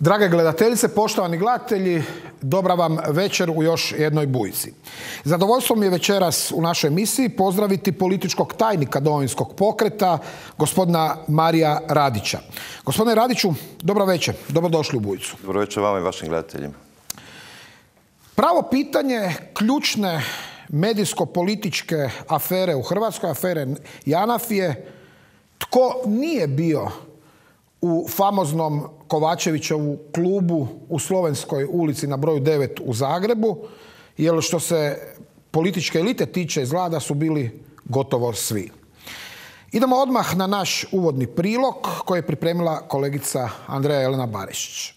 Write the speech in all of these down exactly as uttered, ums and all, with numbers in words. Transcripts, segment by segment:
Drage gledateljice, poštovani gledatelji, dobra vam večer u još jednoj bujci. Zadovoljstvo mi je večeras u našoj emisiji pozdraviti političkog tajnika Domovinskog pokreta, gospodina Marija Radića. Gospodine Radiću, dobro večer, dobrodošli u bujcu. Dobro večer vama i vašim gledateljima. Pravo pitanje ključne medijsko-političke afere u Hrvatskoj, afere JANAF je tko nije bio u famoznom Kovačevićevu klubu u Slovenskoj ulici na broju devet u Zagrebu, jer što se političke elite tiče, izgleda da su bili gotovo svi. Idemo odmah na naš uvodni prilog koji je pripremila kolegica Andreja Jelena Barišić.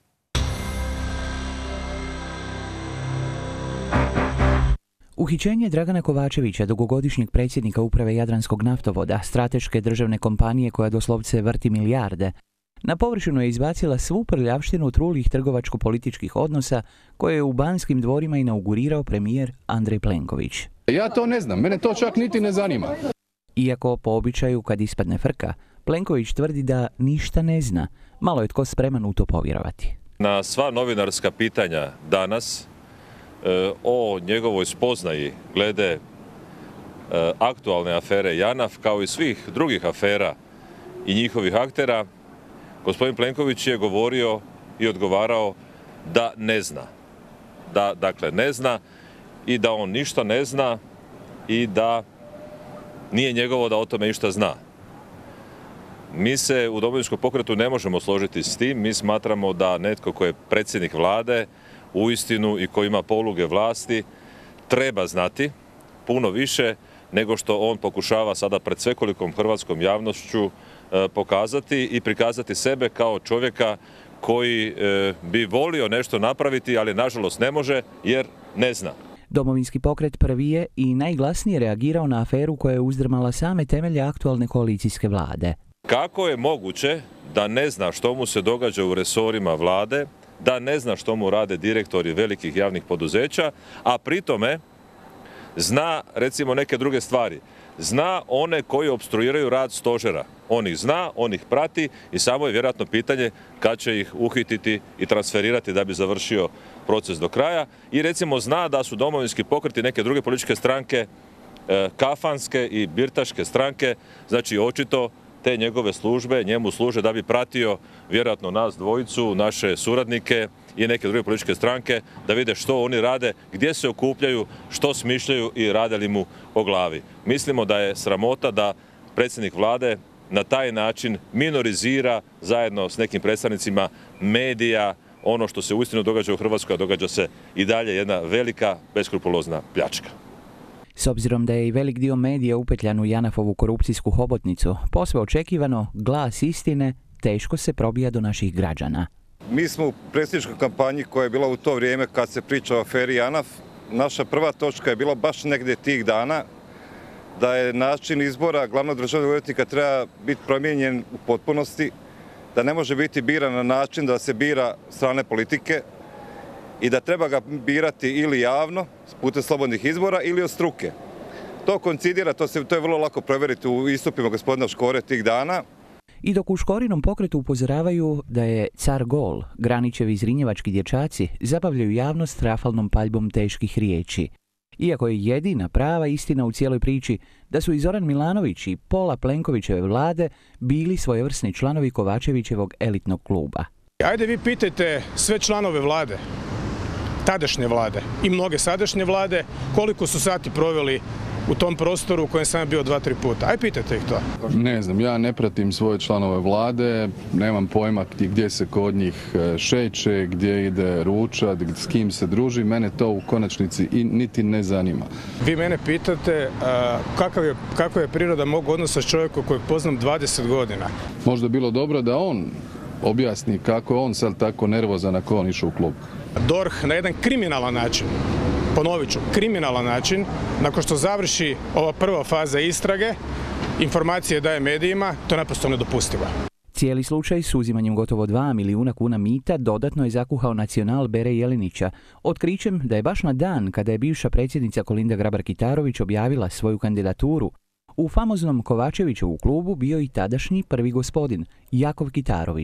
Uhićenje Dragana Kovačevića, dugogodišnjeg predsjednika uprave Jadranskog naftovoda, strateške državne kompanije koja doslovce vrti milijarde, na površinu je izbacila svu prljavštinu trulih trgovačko-političkih odnosa koje je u Banskim dvorima inaugurirao premijer Andrej Plenković. Ja to ne znam, mene to čak niti ne zanima. Iako po običaju kad ispadne frka, Plenković tvrdi da ništa ne zna, malo je tko spreman u to povjerovati. Na sva novinarska pitanja danas o njegovoj spoznaji glede aktualne afere JANAF kao i svih drugih afera i njihovih aktera, gospodin Plenković je govorio i odgovarao da ne zna. Da, dakle, ne zna i da on ništa ne zna i da nije njegovo da o tome išta zna. Mi se u Domovinskom pokretu ne možemo složiti s tim. Mi smatramo da netko ko je predsjednik vlade uistinu i ko ima poluge vlasti treba znati puno više nego što on pokušava sada pred svekolikom hrvatskom javnošću pokazati i prikazati sebe kao čovjeka koji bi volio nešto napraviti, ali nažalost ne može jer ne zna. Domovinski pokret prvi je i najglasnije reagirao na aferu koja je uzdrmala same temelje aktualne koalicijske vlade. Kako je moguće da ne zna što mu se događa u resorima vlade, da ne zna što mu rade direktori velikih javnih poduzeća, a pritome zna recimo neke druge stvari. Zna one koji opstruiraju rad stožera. On ih zna, on ih prati i samo je vjerojatno pitanje kad će ih uhititi i transferirati da bi završio proces do kraja. I recimo zna da su Domovinski pokret i neke druge političke stranke kafanske i birtaške stranke, znači očito te njegove službe njemu služe da bi pratio vjerojatno nas dvojicu, naše suradnike i neke druge političke stranke, da vide što oni rade, gdje se okupljaju, što smišljaju i rade li mu o glavi. Mislimo da je sramota da predsjednik vlade na taj način minorizira zajedno s nekim predstavnicima medija ono što se uistinu događa u Hrvatskoj, a događa se i dalje jedna velika beskrupulozna pljačka. S obzirom da je i velik dio medija upetljan u JANAF-ovu korupcijsku hobotnicu, posve očekivano, glas istine teško se probija do naših građana. Mi smo u predsjedničkoj kampanji koja je bila u to vrijeme kad se priča o aferi JANAF. Naša prva točka je bila baš negdje tih dana da je način izbora glavnog državnog odvjetnika treba biti promijenjen u potpunosti, da ne može biti biran na način da se bira strane politike i da treba ga birati ili javno, putem slobodnih izbora, ili od struke. To koincidira, to, se, to je vrlo lako provjeriti u istupima gospodina Škore tih dana. I dok u Škorinom pokretu upozoravaju da je car gol, Granićevi zrinjevački dječaci zabavljaju javnost rafalnom paljbom teških riječi. Iako je jedina prava istina u cijeloj priči da su i Zoran Milanović i pola Plenkovićeve vlade bili svojevrsni članovi Kovačevićevog elitnog kluba. Ajde vi pitajte sve članove vlade, tadašnje vlade i mnoge sadašnje vlade, koliko su sati proveli u tom prostoru u kojem sam bio dva, tri puta. Aj pitajte ih to. Ne znam, ja ne pratim svoje članove vlade, nemam pojma gdje se kod njih šeće, gdje ide ručat, s kim se druži, mene to u konačnici i niti ne zanima. Vi mene pitate kakav je, kakva je priroda mog odnosa s čovjekom kojeg poznam dvadeset godina. Možda bi bilo dobro da on objasni kako je on sad tako nervozan ako on išao u klub. D O R H na jedan kriminalan način, ponovit ću, kriminalan način, nakon što završi ova prva faza istrage, informacije daje medijima, to je naprosto nedopustivo. Cijeli slučaj s uzimanjem gotovo dva milijuna kuna mita dodatno je zakuhao Nacional Bere Jelinića, otkrićem da je baš na dan kada je bivša predsjednica Kolinda Grabar-Kitarović objavila svoju kandidaturu, u famoznom Kovačevićevu klubu bio i tadašnji prvi gospodin, Jakov Kitarović.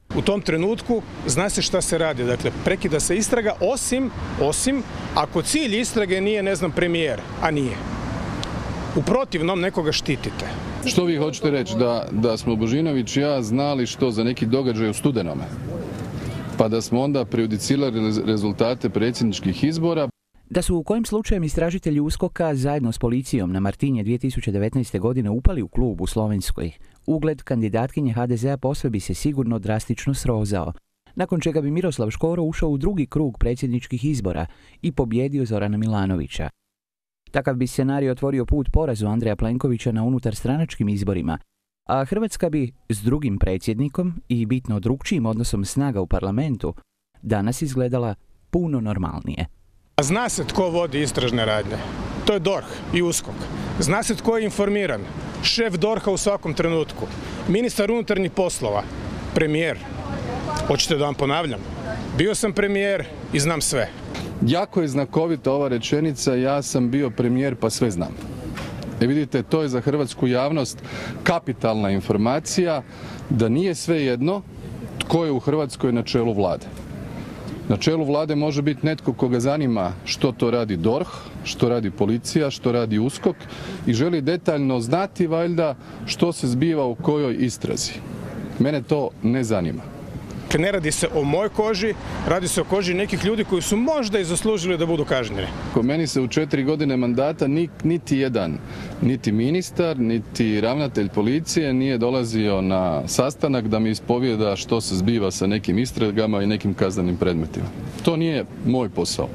U tom trenutku zna se šta se radi. Dakle, prekida se istraga, osim, osim ako cilj istrage nije, ne znam, premijer, a nije. U protivnom nekoga štitite. Što vi hoćete reći? Da, da smo Božinović i ja znali što za neki događaj u studenome? Pa da smo onda prejudicirali rezultate predsjedničkih izbora? Da su u kojim slučajem istražitelji USKOK-a zajedno s policijom na Martinje dvije tisuće devetnaeste. godine upali u klub u Slovenskoj, ugled kandidatkinje ha de zea posve bi se sigurno drastično srozao, nakon čega bi Miroslav Škoro ušao u drugi krug predsjedničkih izbora i pobjedio Zorana Milanovića. Takav bi scenarij otvorio put porazu Andreja Plenkovića na unutarstranačkim izborima, a Hrvatska bi s drugim predsjednikom i bitno drukčijim odnosom snaga u parlamentu danas izgledala puno normalnije. Zna se tko vodi istražne radnje. To je D O R H i USKOK. Zna se tko je informiran. Šef D O R H-a u svakom trenutku. Ministar unutarnjih poslova. Premijer. Hoćete da vam ponavljam? Bio sam premijer i znam sve. Jako je znakovita ova rečenica, ja sam bio premijer pa sve znam. E vidite, to je za hrvatsku javnost kapitalna informacija da nije svejedno tko je u Hrvatskoj na čelu vlade. Na čelu vlade može biti netko koga zanima što to radi D O R H, što radi policija, što radi USKOK i želi detaljno znati valjda što se zbiva u kojoj istrazi. Mene to ne zanima. Ne radi se o mojoj koži, radi se o koži nekih ljudi koji su možda i zaslužili da budu kažnjeni. Ko meni se u četiri godine mandata niti jedan, niti ministar, niti ravnatelj policije nije dolazio na sastanak da mi ispovijeda što se zbiva sa nekim istragama i nekim kaznenim predmetima. To nije moj posao.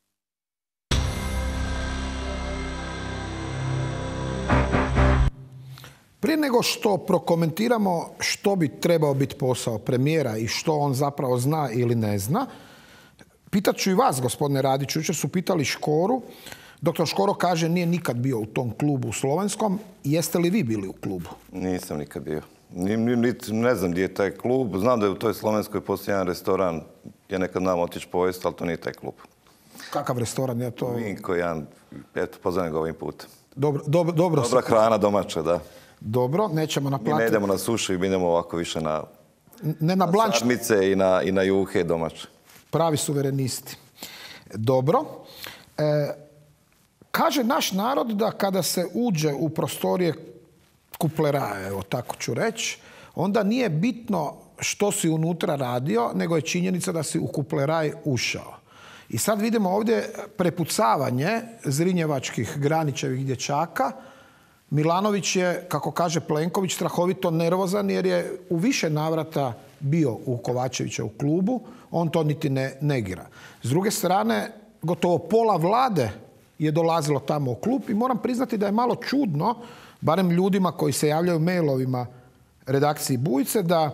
Prije nego što prokomentiramo što bi trebao biti posao premijera i što on zapravo zna ili ne zna, pitat ću i vas, gospodine Radiću. Jučer su pitali Škoru. Doktor Škoro kaže nije nikad bio u tom klubu u slovenskom. Jeste li vi bili u klubu? Nisam nikad bio. Ni, ni, ne znam gdje je taj klub. Znam da je u toj slovenskoj postoji jedan restoran gdje nekad nam otići pojesti, ali to nije taj klub. Kakav restoran je to? Vinko, jedan, eto, pozdravim ga ovim putem. Dobro, dobro, dobro. Dobra hrana domaća, da. Dobro, nećemo naplatiti. Mi ne idemo na suši, mi idemo ovako više na, ne na, na sarmice i na, i na juhe domaće. Pravi suverenisti. Dobro. E, kaže naš narod da kada se uđe u prostorije kupleraja, evo tako ću reći, onda nije bitno što si unutra radio, nego je činjenica da si u kupleraj ušao. I sad vidimo ovdje prepucavanje zrinjevačkih Granićevih dječaka. Milanović je, kako kaže Plenković, strahovito nervozan jer je u više navrata bio u Kovačevića u klubu. On to niti ne negira. S druge strane, gotovo pola vlade je dolazilo tamo u klub i moram priznati da je malo čudno, barem ljudima koji se javljaju mailovima redakciji Bujice, da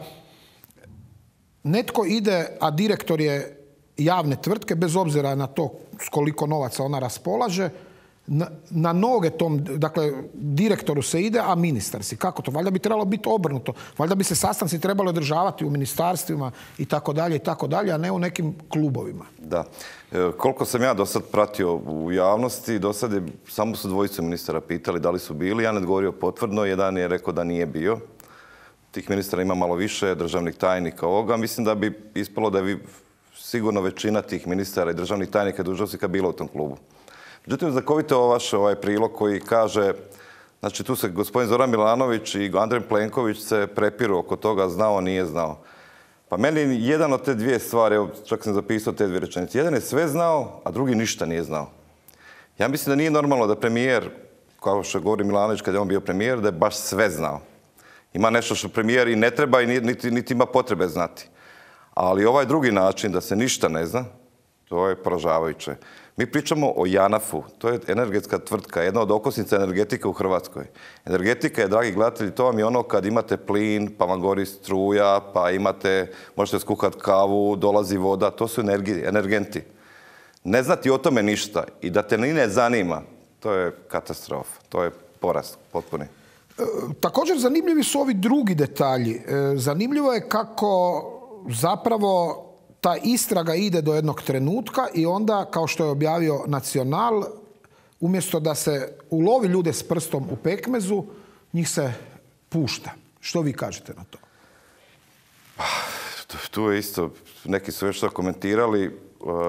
netko ide, a direktor je javne tvrtke, bez obzira na to s koliko novaca ona raspolaže, Na, na noge tom, dakle, direktoru se ide, a ministar si. Kako to? Valjda bi trebalo biti obrnuto. Valjda bi se sastanci trebali održavati u ministarstvima i tako dalje i tako dalje, a ne u nekim klubovima. Da. E, koliko sam ja do sad pratio u javnosti, do sad je samo su dvojicu ministara pitali da li su bili. Ja ne odgovorio potvrdno, jedan je rekao da nije bio. Tih ministara ima malo više, državnih tajnika ovoga. Mislim da bi ispalo da je sigurno većina tih ministara i državnih tajnika i dužnosnika bila u tom klubu. Međutim, znakovito je ovo vaš ovaj prilog koji kaže, znači tu se gospodin Zoran Milanović i Andrej Plenković se prepiru oko toga, znao, nije znao. Pa meni jedan od te dvije stvari, evo, čak sam zapisao te dvije rečenice, jedan je sve znao, a drugi ništa nije znao. Ja mislim da nije normalno da premijer, kao što govori Milanović kad je on bio premijer, da je baš sve znao. Ima nešto što premijer i ne treba i niti, niti ima potrebe znati. Ali ovaj drugi način da se ništa ne zna, to je poražavajuće. Mi pričamo o JANAF-u, to je energetska tvrtka, jedna od okosnica energetike u Hrvatskoj. Energetika je, dragi gledatelji, to vam je ono kad imate plin, pa vam gori struja, pa imate, možete skuhati kavu, dolazi voda, to su energenti. Ne znati o tome ništa i da te ni ne zanima, to je katastrofa, to je poraz potpuni. E, također zanimljivi su ovi drugi detalji. E, zanimljivo je kako zapravo ta istraga ide do jednog trenutka i onda, kao što je objavio Nacional, umjesto da se ulovi ljude s prstom u pekmezu, njih se pušta. Što vi kažete na to? tu je isto, neki su već to komentirali,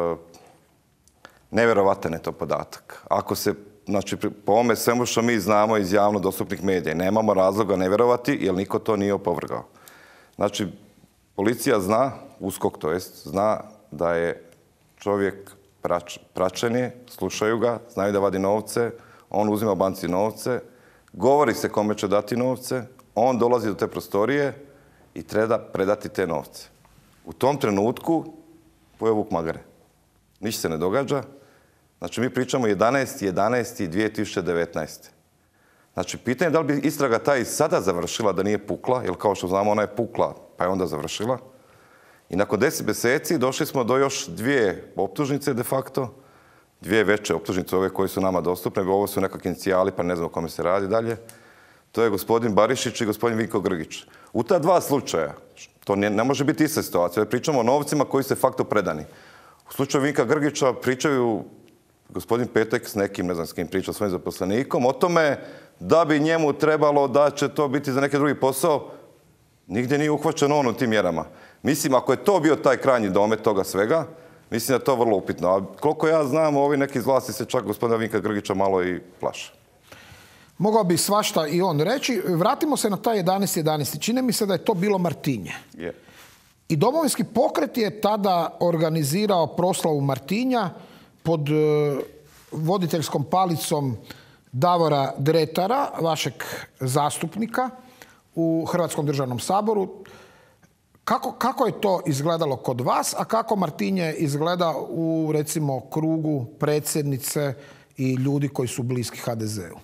nevjerovatan je to podatak. Ako se, znači, po ovome svemu što mi znamo iz javno dostupnih medija, nemamo razloga ne vjerovati, jer niko to nije opovrgao. Znači, policija zna, USKOK to jest, zna da je čovjek prač, praćen je, slušaju ga, znaju da vadi novce, on uzima banci novce, govori se kome će dati novce, on dolazi do te prostorije i treba predati te novce. U tom trenutku pojeo vuk magare. Ništa se ne događa. Znači, mi pričamo jedanaesti jedanaesti dvije tisuće devetnaeste. Znači, pitanje je da li bi istraga ta i sada završila da nije pukla, jer kao što znamo ona je pukla pa je onda završila. I nakon deset mjeseci došli smo do još dvije optužnice de facto, dvije veće optužnice, ove koje su nama dostupne, ovo su nekakvi inicijali pa ne znam o kome se radi dalje. To je gospodin Barišić i gospodin Vinko Grgić. U ta dva slučaja, to ne, ne može biti ista situacija, pričamo o novcima koji su de facto predani. U slučaju Vinka Grgića pričaju gospodin Petek s nekim, ne znam s kim priča, svojim zaposlenikom, o tome da bi njemu trebalo da će to biti za neki drugi posao, nigdje nije uhvaćen on u tim mjerama. Mislim, ako je to bio taj krajnji domet toga svega, mislim da je to vrlo upitno. A koliko ja znam, ovi neki iz vlasti se čak gospodina Vinka Grgića malo i plaše. Mogao bi svašta i on reći. Vratimo se na taj jedanaesti jedanaesti. Čini mi se da je to bilo Martinje. Yeah. I Domovinski pokret je tada organizirao proslavu Martinja pod voditeljskom palicom Davora Dretara, vašeg zastupnika u Hrvatskom državnom saboru. Kako, kako je to izgledalo kod vas, a kako Martinje izgleda u, recimo, krugu predsjednice i ljudi koji su bliski ha de zeu?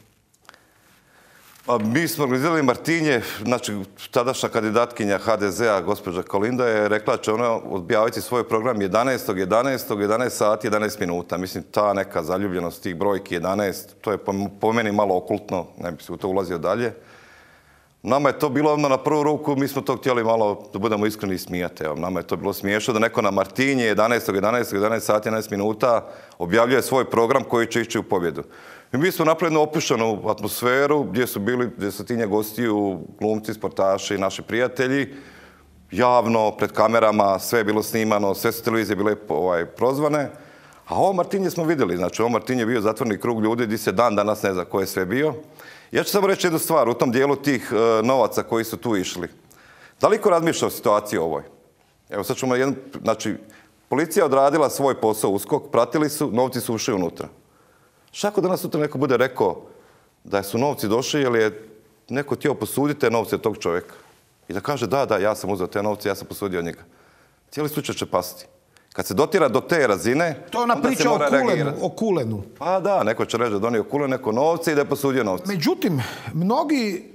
Pa mi smo organizirali Martinje, znači tadašnja kandidatkinja ha de zea, gospođa Kolinda, je rekla da će ona objaviti svoj program jedanaestog jedanaestog jedanaest sati jedanaest minuta. Mislim, ta neka zaljubljenost tih brojki jedanaest, to je po, po meni malo okultno, ne bi se u to ulazio dalje. Nama je to bilo odmah na prvu ruku, mi smo to htjeli malo, da budemo iskreni, smijati. Evo, nama je to bilo smiješno da neko na Martinje jedanaestog jedanaestog jedanaest sati jedanaest minuta objavljuje svoj program koji će ići u pobjedu. I mi smo napravili jednu opuštenu atmosferu gdje su bili desetinje gostiju, glumci, sportaši, naši prijatelji. Javno, pred kamerama, sve je bilo snimano, sve su televizije bile ovaj, prozvane. A ovo Martinje smo vidjeli. Znači, ovo Martinje je bio zatvoreni krug ljudi gdje se dan danas ne zna ko je sve bio. Ja ću samo reći jednu stvar u tom dijelu tih uh, novaca koji su tu išli. Da li ko razmišlja o situaciji ovoj? Evo sad ćemo jedan, znači, policija je odradila svoj posao USKOK, pratili su, novci su ušli unutra. Šta ako danas sutra neko bude rekao da su novci došli jer je neko htio posuditi te novce od tog čovjeka? I da kaže da, da, ja sam uzeo te novce, ja sam posudio od njega. Cijeli slučaj će pasti. Kad se dotira do te razine, to je ona priča o kulenu, o kulenu. Pa da, neko će reći da donio kulen, neko novce i da je posudio novce. Međutim, mnogi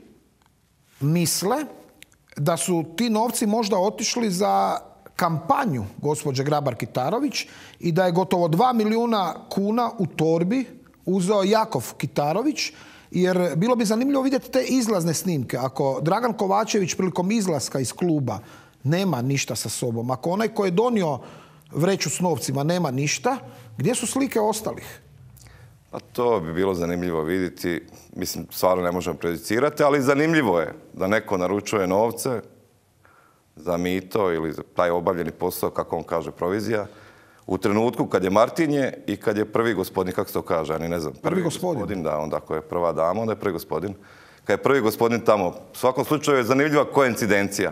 misle da su ti novci možda otišli za kampanju gospođe Grabar-Kitarović i da je gotovo dva milijuna kuna u torbi uzeo Jakov Kitarović, jer bilo bi zanimljivo vidjeti te izlazne snimke. Ako Dragan Kovačević prilikom izlaska iz kluba nema ništa sa sobom, ako onaj ko je donio vreću s novcima nema ništa, gdje su slike ostalih? Pa to bi bilo zanimljivo vidjeti. Mislim, stvarno ne možemo prejudicirati, ali zanimljivo je da neko naručuje novce za mito ili za taj obavljeni posao, kako on kaže, provizija, u trenutku kad je Martinje i kad je prvi gospodin, kako se to kaže, ani ne znam. Prvi, prvi gospodin. gospodin. Da, onda ako je prva dama, onda je prvi gospodin. Kad je prvi gospodin tamo, u svakom slučaju je zanimljiva koincidencija.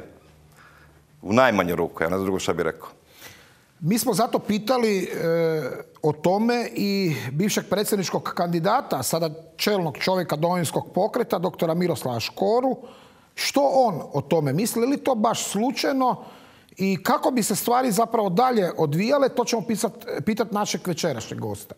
U najmanju ruku, ja ne znam drugo šta bih rekao. Mi smo zato pitali e, o tome i bivšeg predsjedničkog kandidata, sada čelnog čovjeka Domovinskog pokreta, doktora Miroslava Škoru, što on o tome misli, li to baš slučajno i kako bi se stvari zapravo dalje odvijale, to ćemo pitati našeg večerašnjeg gosta.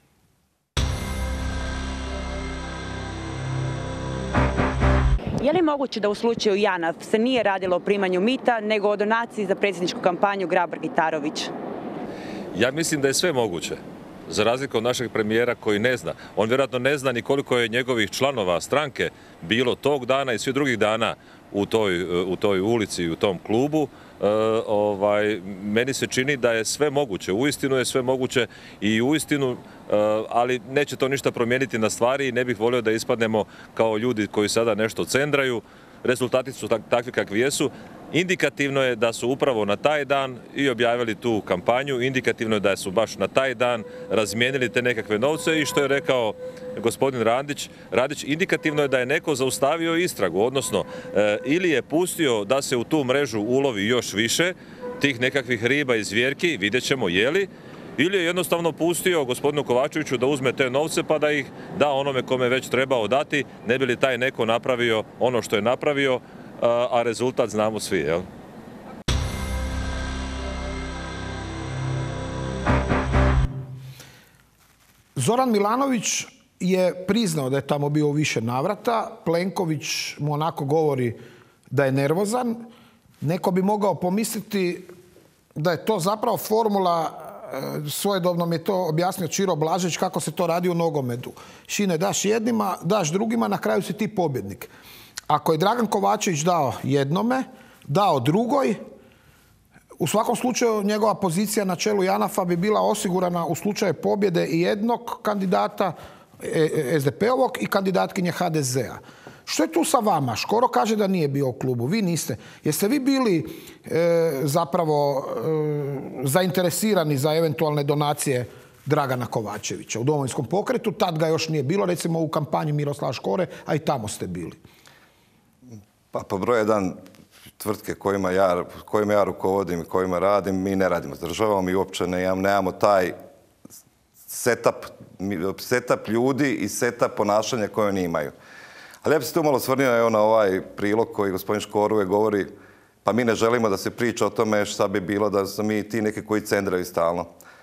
Je li moguće da u slučaju JANAF se nije radilo o primanju mita, nego o donaciji za predsjedničku kampanju Grabar-Kitarović? Ja mislim da je sve moguće. Za razliku od našeg premijera koji ne zna. On vjerojatno ne zna ni koliko je njegovih članova stranke bilo tog dana i svih drugih dana u toj, u toj ulici i u tom klubu. E, ovaj, meni se čini da je sve moguće. Uistinu je sve moguće i uistinu, e, ali neće to ništa promijeniti na stvari i ne bih volio da ispadnemo kao ljudi koji sada nešto cendraju. rezultati su takvi kakvi jesu. Indikativno je da su upravo na taj dan i objavili tu kampanju, indikativno je da su baš na taj dan razmijenili te nekakve novce i što je rekao gospodin Radić, Radić indikativno je da je neko zaustavio istragu, odnosno e, ili je pustio da se u tu mrežu ulovi još više tih nekakvih riba i zvjerki, vidjet ćemo je li, ili je jednostavno pustio gospodinu Kovačeviću da uzme te novce pa da ih da onome kome već trebao dati, ne bi li taj neko napravio ono što je napravio, a rezultat znamo svi, jel? Zoran Milanović je priznao da je tamo bio u više navrata. Plenković mu onako govori da je nervozan. Neko bi mogao pomisliti da je to zapravo formula, svojedobno mi je to objasnio Čiro Blažić, kako se to radi u nogometu. Šine, daš jednima, daš drugima, na kraju si ti pobjednik. Ako je Dragan Kovačević dao jednome, dao drugoj, u svakom slučaju njegova pozicija na čelu JANAF-a bi bila osigurana u slučaju pobjede i jednog kandidata S D P-ovog i kandidatkinje H D Z-a. Što je tu sa vama? Škoro kaže da nije bio u klubu, vi niste. Jeste vi bili e, zapravo e, zainteresirani za eventualne donacije Dragana Kovačevića u Domovinskom pokretu? Tad ga još nije bilo, recimo u kampanji Miroslava Škore, a i tamo ste bili. Pa po broj jedan tvrtke kojima ja, kojima ja rukovodim i kojima radim, mi ne radimo s državom i uopće ne, nemamo taj setup, setup ljudi i setup ponašanja koje oni imaju. Ali ja bih se tu malo osvrnio na ovaj prilog koji gospodin Škoro govori, pa mi ne želimo da se priča o tome šta bi bilo da su mi ti neki koji cendraju stalno.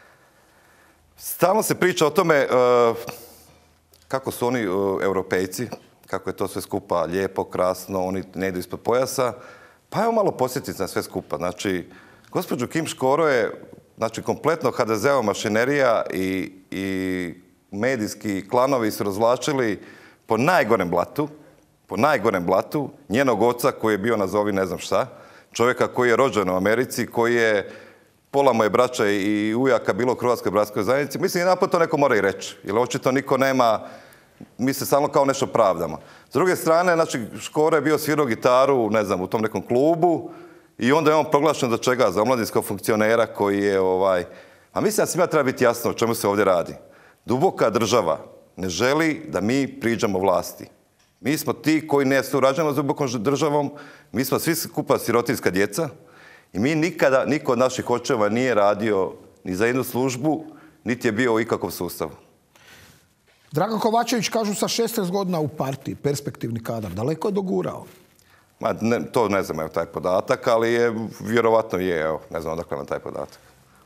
Stalno se priča o tome uh, kako su oni uh, europejci, kako je to sve skupa lijepo, krasno, oni ne idu ispod pojasa. Pa evo malo posjetiti na sve skupa. Znači, gospođu Kim Škoro je, znači, kompletno H D Z-ova mašinerija i, i medijski klanovi su razvlačili po najgorem blatu, po najgorem blatu, njenog oca koji je bio nazovi ne znam šta, čovjeka koji je rođen u Americi, koji je pola moje braća i ujaka bilo u Hrvatskoj bratskoj zajednici. Mislim, i napad to neko mora i reći, jer očito niko nema, mi se samo kao nešto pravdamo. S druge strane, znači, Škoro je bio svirao gitaru, ne znam, u tom nekom klubu i onda je on proglašen za čega? Za omladinskog funkcionera koji je, ovaj... A mislim da svima treba biti jasno o čemu se ovdje radi. Duboka država ne želi da mi priđemo vlasti. Mi smo ti koji ne surađujemo s dubokom državom, mi smo svi skupa sirotinska djeca i mi nikada, niko od naših očeva nije radio ni za jednu službu, niti je bio u ikakvom sustavu. Dragan Kovačević, kažu, sa šesnaest godina u partiji, perspektivni kadar, daleko je dogurao. Ma, ne, to ne znam, evo, taj podatak, ali je, vjerovatno je, evo, ne znam odakle nam taj podatak.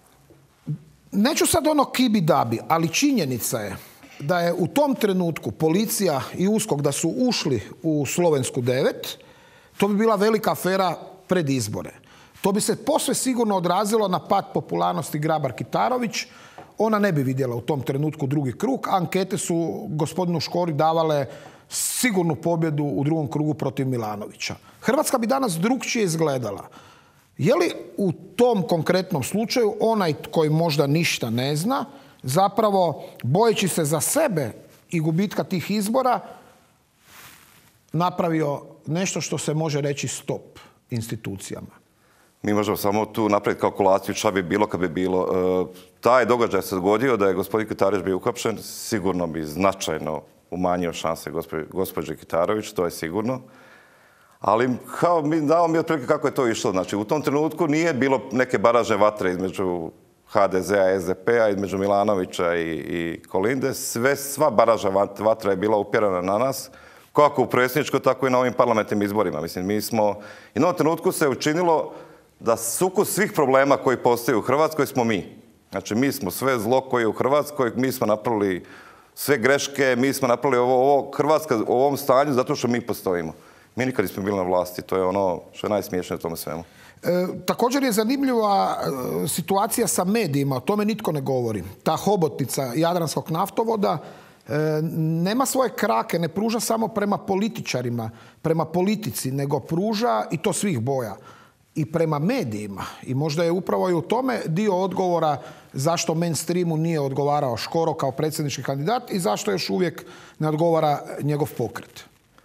Neću sad ono kibi dabi, ali činjenica je da je u tom trenutku policija i USKOK da su ušli u Slovensku devet, to bi bila velika afera pred izbore. To bi se posve sigurno odrazilo na pad popularnosti Grabar-Kitarović. Ona ne bi vidjela u tom trenutku drugi krug. Ankete su gospodinu Škori davale sigurnu pobjedu u drugom krugu protiv Milanovića. Hrvatska bi danas drukčije izgledala. Je li u tom konkretnom slučaju onaj koji možda ništa ne zna, zapravo bojeći se za sebe i gubitka tih izbora, napravio nešto što se može reći stop institucijama? Mi možemo samo tu napraviti kalkulaciju šta bi bilo kad bi bilo. E, taj događaj se dogodio da je gospodin Kitarović bio uhapšen, sigurno bi značajno umanjio šanse gospođe, gospođe Kitarović, to je sigurno. Ali kao, mi dao mi otprilike kako je to išlo. Znači, u tom trenutku nije bilo neke baražne vatre između H D Z-a, S D P-a, između Milanovića i, i Kolinde. Sve, sva baražna vatra je bila upjerena na nas, kako u predsjedničkoj, tako i na ovim parlamentarnim izborima. Mislim, mi smo... I na ovom trenutku se učinilo da sukus svih problema koji postoje u Hrvatskoj smo mi. Znači, mi smo sve zlo koje je u Hrvatskoj, mi smo napravili sve greške, mi smo napravili ovo, ovo Hrvatska u ovom stanju zato što mi postojimo. Mi nikad nismo bili na vlasti, to je ono što je najsmiješnije u tome svemu. E, također je zanimljiva e, situacija sa medijima, o tome nitko ne govori. Ta hobotnica Jadranskog naftovoda e, nema svoje krake, ne pruža samo prema političarima, prema politici, nego pruža, i to svih boja, i prema medijima. I možda je upravo i u tome dio odgovora zašto mainstreamu nije odgovarao Škoro kao predsjednički kandidat i zašto još uvijek ne odgovara njegov pokret.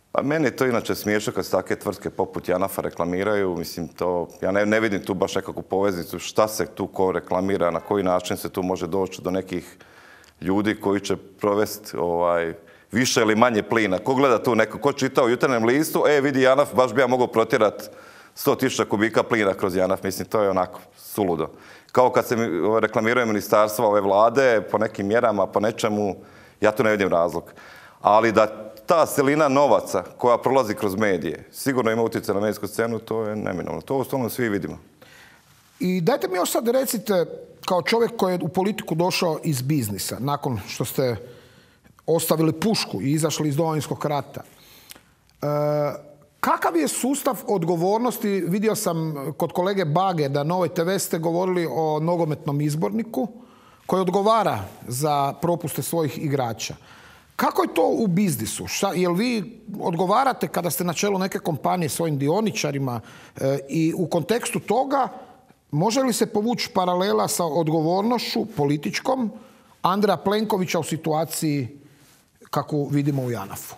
Pa meni je to inače smiješno kad se takve tvrtke poput Janafa reklamiraju. Mislim, to, ja ne, ne vidim tu baš nekakvu poveznicu šta se tu ko reklamira, na koji način se tu može doći do nekih ljudi koji će provesti ovaj, više ili manje plina. Ko gleda tu neko, ko čita u Jutarnjem listu, e vidi Janaf, baš bi ja mogao protjerati sto tisuća kubika plina kroz Janaf. Mislim, to je onako suludo. Kao kad se reklamiraju ministarstva ove vlade po nekim mjerama, po nečemu, ja tu ne vidim razlog. Ali da ta silina novaca koja prolazi kroz medije sigurno ima utjecaj na medijsku scenu, to je neminovno. To ustavno svi vidimo. I dajte mi još sad recite, kao čovjek koji je u politiku došao iz biznisa, nakon što ste ostavili pušku i izašli iz Domovinskog rata, e, kakav je sustav odgovornosti? Vidio sam kod kolege Bage da na Novoj te ve ste govorili o nogometnom izborniku koji odgovara za propuste svojih igrača. Kako je to u biznisu? Šta, jel vi odgovarate kada ste na čelu neke kompanije svojim dioničarima e, i u kontekstu toga može li se povući paralela sa odgovornošću političkom Andreja Plenkovića u situaciji kakvu vidimo u Janafu?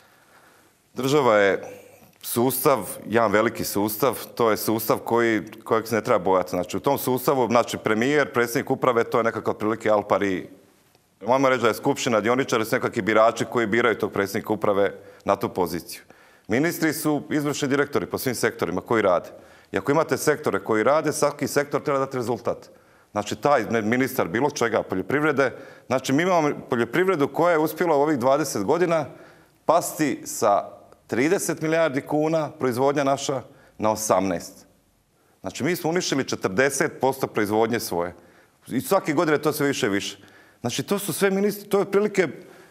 Država je sustav, jedan veliki sustav, to je sustav koji, kojeg se ne treba bojati. Znači, u tom sustavu, znači, premijer, predsjednik uprave, to je nekakav prilike al pari. Možemo reći da je skupština dioničari su nekakvi birači koji biraju tog predsjednika uprave na tu poziciju. Ministri su izvršni direktori po svim sektorima koji rade. I ako imate sektore koji rade, svaki sektor treba dati rezultat. Znači, taj ministar bilo čega, poljoprivrede, znači mi imamo poljoprivredu koja je uspjela u ovih dvadeset godina pasti sa trideset milijardi kuna proizvodnja naša na osamnaest. Znači, mi smo uništili četrdeset posto proizvodnje svoje. I svake godine to sve više i više. Znači, to su sve ministri, to je otprilike,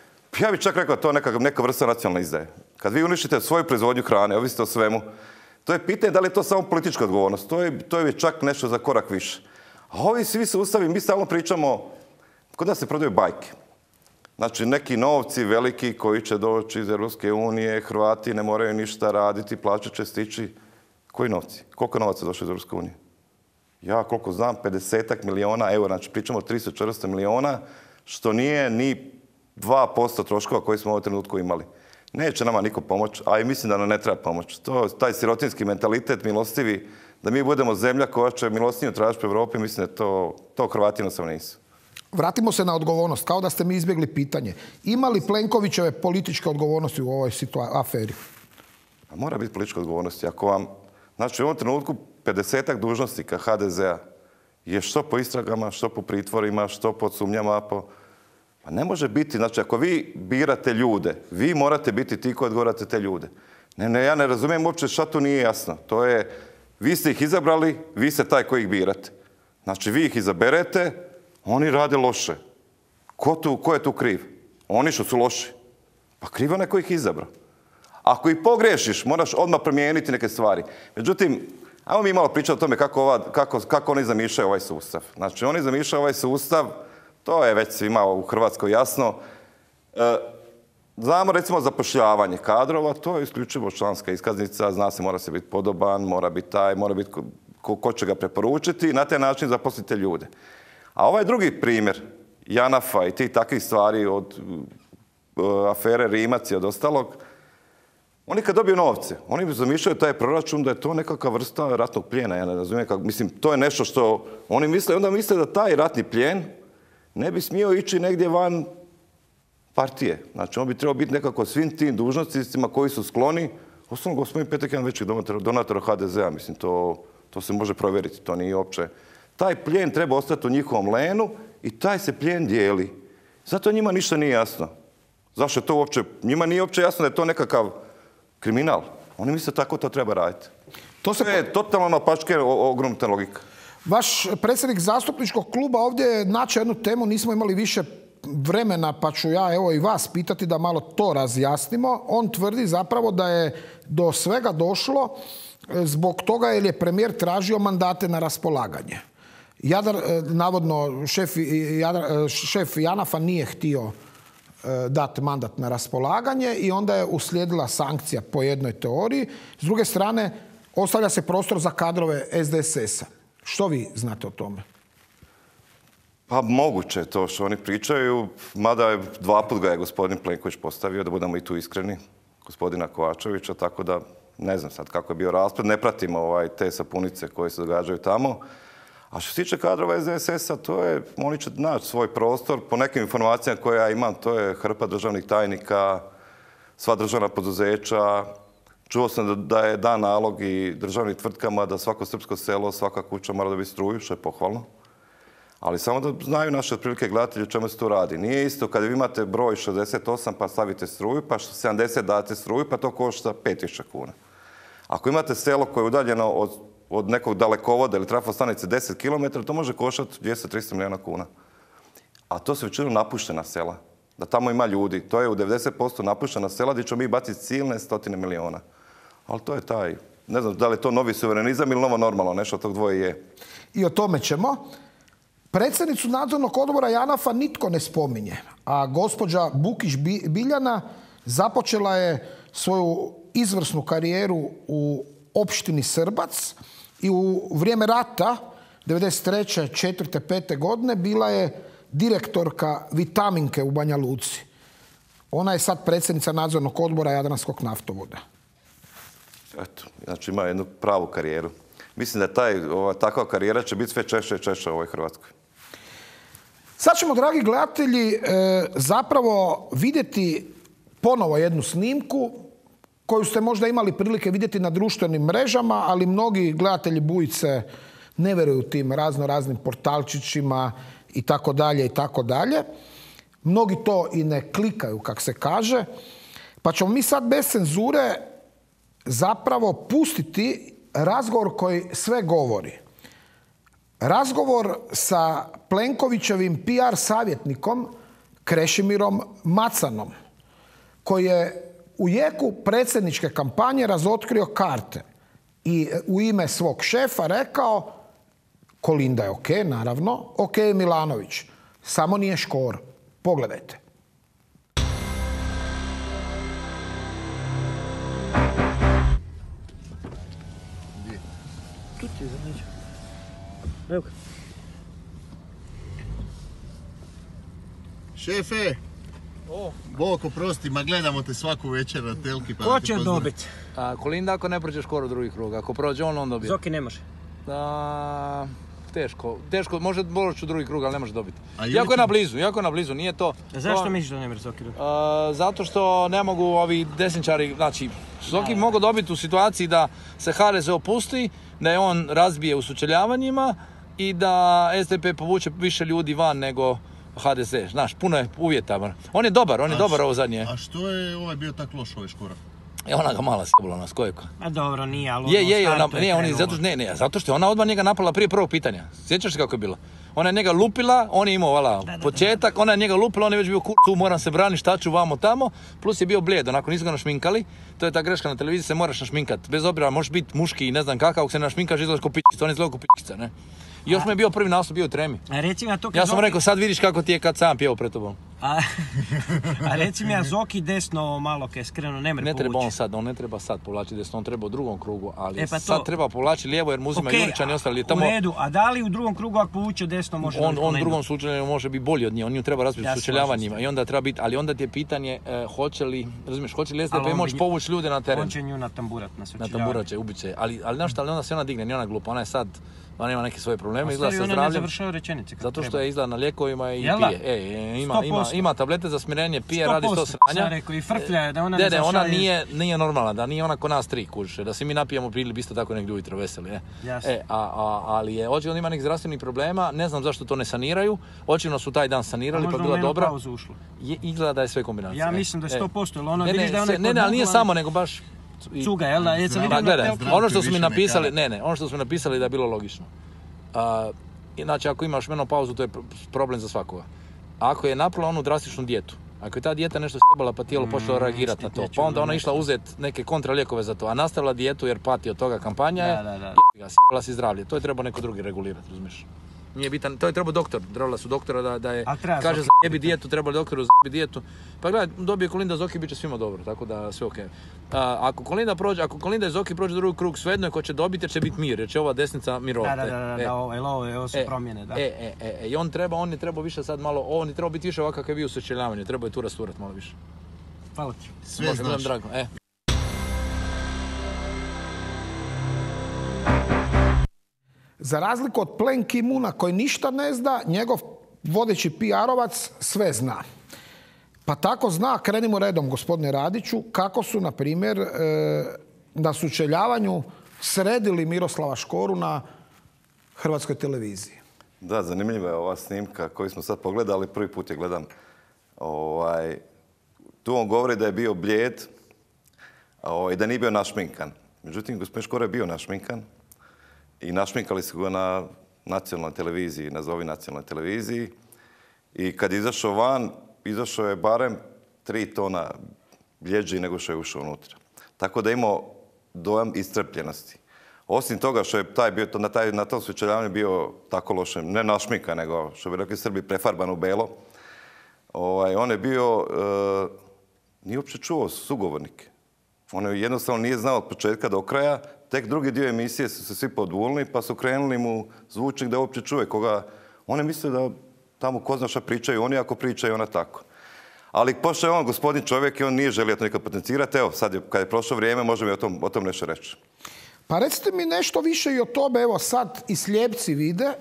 ja bih čak rekao da to je neka, neka vrsta nacionalne izdaje. Kad vi uništite svoju proizvodnju hrane, ovisite o svemu, to je pitanje da li je to samo politička odgovornost. To je, to je čak nešto za korak više. A ovi svi sustavi, mi stalno pričamo, kod da se prodaju bajke. Znači, neki novci veliki koji će doći iz Europske unije, Hrvati ne moraju ništa raditi, plaće će stići. Koji novci? Koliko novaca je došlo iz Europske unije? Ja koliko znam, pedesetak miliona eura, znači pričamo o tristo četiristo miliona, što nije ni dva posto troškova koji smo u ovom trenutku imali. Neće nama niko pomoći, a i mislim da nam ne treba pomoći. To, taj sirotinski mentalitet milostivi, da mi budemo zemlja koja će milostinju tražiti u Europi, mislim da to, to Hrvati jednostavno nisu. Vratimo se na odgovornost, kao da ste mi izbjegli pitanje. Ima li Plenkovićeve političke odgovornosti u ovoj aferi? A mora biti politička odgovornosti. Ako vam, znači u ovom trenutku pedesetak dužnosnika ha de zea je što po istragama, što po pritvorima, što po sumnjama, po... Pa ne može biti, znači ako vi birate ljude, vi morate biti ti koji odgovarate te ljude. Ne, ne, ja ne razumijem uopće šta tu nije jasno. To je, vi ste ih izabrali, vi ste taj koji ih birate. Znači vi ih izaberete, oni rade loše. Ko, tu, ko je tu kriv? Oni što su loši. Pa krivo neko ih izabrao. Ako ih pogrešiš, moraš odmah promijeniti neke stvari. Međutim, ajmo mi malo pričati o tome kako, ova, kako, kako oni zamišljaju ovaj sustav. Znači oni zamišljaju ovaj sustav, to je već svima u Hrvatskoj jasno. E, znamo recimo zapošljavanje kadrova, to je isključivo članska iskaznica, zna se mora se biti podoban, mora biti taj, mora biti ko, ko će ga preporučiti i na taj način zaposlite ljude. A ovaj drugi primjer, Janafa i tih takvih stvari od uh, afere Rimac i od ostalog, oni kad dobiju novce, oni bi zamišljaju taj proračun da je to nekakva vrsta ratnog plijena, ja ne razumijem kako, mislim, to je nešto što oni misle, onda misle da taj ratni plijen ne bi smio ići negdje van partije. Znači, on bi trebao biti nekako svim tim dužnosnicima koji su skloni. Osnovno, gospodin Petek je jedan većih donatora ha de zea, mislim, to, to se može provjeriti, to nije uopće. Taj plijen treba ostati u njihovom lenu i taj se plijen dijeli. Zato njima ništa nije jasno. Zašto je to uopće, njima nije uopće jasno da je to nekakav kriminal. Oni misle tako to treba raditi. To, se... to je totalno napačke, ogromna logika. Vaš predsjednik zastupničkog kluba ovdje je načeo jednu temu, nismo imali više vremena, pa ću ja evo i vas pitati da malo to razjasnimo. On tvrdi zapravo da je do svega došlo zbog toga jer je premijer tražio mandate na raspolaganje. Jadar, navodno, šef, Jadar, šef Janafa nije htio dati mandat na raspolaganje i onda je uslijedila sankcija po jednoj teoriji. S druge strane, ostavlja se prostor za kadrove es de es es a. Što vi znate o tome? Pa moguće to što oni pričaju, mada dva put ga je gospodin Plenković postavio, da budemo i tu iskreni. gospodina Kovačevića, tako da ne znam sad kako je bio raspred, ne pratimo ovaj, te sapunice koje se događaju tamo. A što se tiče kadrova S D S S-a, to je, oni će naći svoj prostor. Po nekim informacijama koje ja imam, to je hrpa državnih tajnika, sva državna poduzeća. Čuo sam da je dan nalog i državnim tvrtkama da svako srpsko selo, svaka kuća mora dobiti struju, što je pohvalno. Ali samo da znaju naše otprilike gledatelji o čemu se tu radi. Nije isto kad vi imate broj šezdeset osam pa stavite struju, pa sedamdeset date struju, pa to košta pet tisuća kuna. Ako imate selo koje je udaljeno od, od nekog dalekovoda ili trafostanice deset kilometara, to može koštati dvjesto do tristo milijuna kuna. A to su većinom napuštena sela. Da tamo ima ljudi. To je u devedeset posto napuštena sela gdje ćemo mi baciti silne stotine miliona. Ali to je taj, ne znam da li je to novi suverenizam ili novo normalno, nešto od tog dvoje je. I o tome ćemo. Predsjednicu nadzornog odbora JANAF-a nitko ne spominje, a gospođa Bukić Biljana započela je svoju izvrsnu karijeru u opštini Srbac i u vrijeme rata devedeset treće, četvrte, pete godine bila je direktorka Vitaminke u Banja Luci. Ona je sad predsjednica nadzornog odbora Jadranskog naftovoda. Eto, znači ima jednu pravu karijeru. Mislim da taj, ova, takva karijera će biti sve češće i češće u ovoj Hrvatskoj. Sad ćemo, dragi gledatelji, e, zapravo vidjeti ponovo jednu snimku koju ste možda imali prilike vidjeti na društvenim mrežama, ali mnogi gledatelji Bujice ne vjeruju tim razno raznim portalčićima i tako dalje i tako dalje. Mnogi to i ne klikaju, kak se kaže. Pa ćemo mi sad bez cenzure zapravo pustiti razgovor koji sve govori. Razgovor sa Plenkovićevim P R savjetnikom Krešimirom Macanom, koji je u jeku predsjedničke kampanje razotkrio karte i u ime svog šefa rekao Kolinda je ok, naravno, ok je Milanović, samo nije Škoro. Pogledajte. Tu ti je za neđe. Evo ga. Šefe! O. Bog oprosti, ma gledamo te svaku večer na telki. Pa ko će dobiti? Kolinda ako ne prođe Škoro drugi krug, ako prođe on, on dobije. Zoki ne može. A, teško, teško, može proći u drugi krug, ali ne može dobiti. Iako je na blizu, iako je na blizu, nije to... A zašto to, misliš da ne može Zoki dobiti? Zato što ne mogu ovi desničari, znači, Zoki da, mogu dobiti u situaciji da se H R Z opusti, da je on razbije u sučeljavanjima i da S D P povuče više ljudi van nego H D Z. Znaš, puno je uvjeta. On je dobar, on je a dobar ovo zadnje. A što je ovaj bio tak loš ovaj Škoro? E, ona ga mala sjebala na skojko. A dobro, nije, ali je, je, ona, nije, on je, zato, ne, ne, zato što je ona odmah njega napala prije prvog pitanja. Sjećaš se kako je bilo? Ona je njega lupila, on je imao vala, da, da, početak, ona je njega lupila, on je već bio kurcu, moram se braniti, šta ću vamo tamo, plus je bio blijed, onako nisu ga našminkali, to je ta greška na televiziji, se moraš našminkati, bez obzira, možeš biti muški i ne znam kakav, ako se našminkaš izgledaš ko pičica, on je izgledao ko pičica, ne? I još mi je bio prvi nastup, bio u tremi. A reci mi, a to kad ja sam Zoki... rekao, sad vidiš kako ti je kad sam pjevao pred tobom. A, a reci mi, a Zoki desno malo kaj skreno ne mre Ne treba povući. on sad, on ne treba sad povlačiti desno, on treba u drugom krugu, ali e pa to... sad treba povlačiti lijevo jer mu uzima okay, Juričan i ostali. Tamo... U redu, a da li u drugom krugu ako povuče desno može on, on u drugom slučaju može biti bolji od nje, on nju treba razbiti ja sučeljavanjima i onda treba biti, ali onda ti je pitanje eh, hoće li, razumiješ, hoće li S D P moći nju... povući ljude na teren. On će nju natamburat na sučeljavanje. Natamburat će, ubit će, ali, ali znaš šta, ali onda se ona digne, nije ona glupa, ona je sad, ona ima neke svoje probleme, izgleda sa zdravljem. Zato što je izgleda na lijekovima i Jela? pije. E, ima, ima, ima tablete za smirenje, pije, radi sto sranja. Rekao, i frflja, da ona ne, ne, ne ona nije, nije normalna, da nije ona ko nas tri kužiše, da se mi napijemo prili bi isto tako negdje ujutro veseli. E. E, a, a, ali je, očigledno ima nekih zdravstvenih problema, ne znam zašto to ne saniraju, očigledno su taj dan sanirali pa bila dobra. Je, izgleda da je sve kombinacija. Ja mislim da je sto posto, ali ono ne, vidiš da je ona... Ne, ne, ali nije samo, nego baš... Cuga, jel da? Je pa, gledaj, ono što su mi napisali, ne, ne, ono što su mi napisali da je bilo logično. Uh, inače, ako imaš menopauzu, to je problem za svakoga. Ako je napravila onu drastičnu dijetu, ako je ta dijeta nešto sjebala pa tijelo počelo reagirati na to, pa onda ona išla uzeti neke kontralijekove za to, a nastavila dijetu jer pati od toga kampanja je, sjebala si zdravlje. To je trebao neko drugi regulirati, razumiješ? Nije bitan, to je trebao doktor, trebala su doktora da, da je, kaže za jebi dijetu, trebali doktoru za jebi dijetu. Pa gledaj, dobije Kolinda Zoki, bit će svima dobro, tako da sve okej. Okay. Ako Kolinda prođe, ako Kolinda i Zoki prođe drugi krug, svejedno je ko će dobiti jer će biti mir, jer će ova desnica mirovati. Da, da, da, da, e, ovo, ovo, ovo su e, promjene, da. E, e, e, i on treba, on je trebao više sad malo, on je trebao biti više ovakav kakav je bio u sučeljavanju, trebao je tu rasturati malo više. Hvala ti. Sve znaš. Drago, e. Za razliku od Plen Ki-moona koji ništa ne zna, njegov vodeći P R-ovac sve zna. Pa tako zna, krenimo redom, gospodine Radiću, kako su, na primjer, na sučeljavanju sredili Miroslava Škoru na Hrvatskoj televiziji. Da, zanimljiva je ova snimka koju smo sad pogledali, prvi put je gledam. Ovaj, tu on govori da je bio blijed i da nije bio našminkan. Međutim, gospodin Škoro je bio našminkan i našminkali su ga na nacionalnoj televiziji, nazovi nacionalnoj televiziji. I kad je izašao van, izašao je barem tri tona bljeđi nego što je ušao unutra. Tako da je imao dojam iscrpljenosti. Osim toga što je taj bio, na, taj, na tom sučeljavanju bio tako loše, ne našminkan, nego što bi rekli Srbi prefarban u belo, ovaj, on je bio, e, nije uopće čuo sugovornike. On je jednostavno nije znao od početka do kraja, tek drugi dio emisije su se svi podvulili pa su krenuli mu zvučnik da uopće čuje koga. On je mislio da tamo ko zna šta pričaju oni, ako pričaju ona tako. Ali pošto je on gospodin čovjek i on nije želio to nikad potencirati, evo sad je, kad je prošlo vrijeme možemo i o tom, o tom nešto reći. Pa recite mi nešto više i o tome, evo sad i slijepci vide.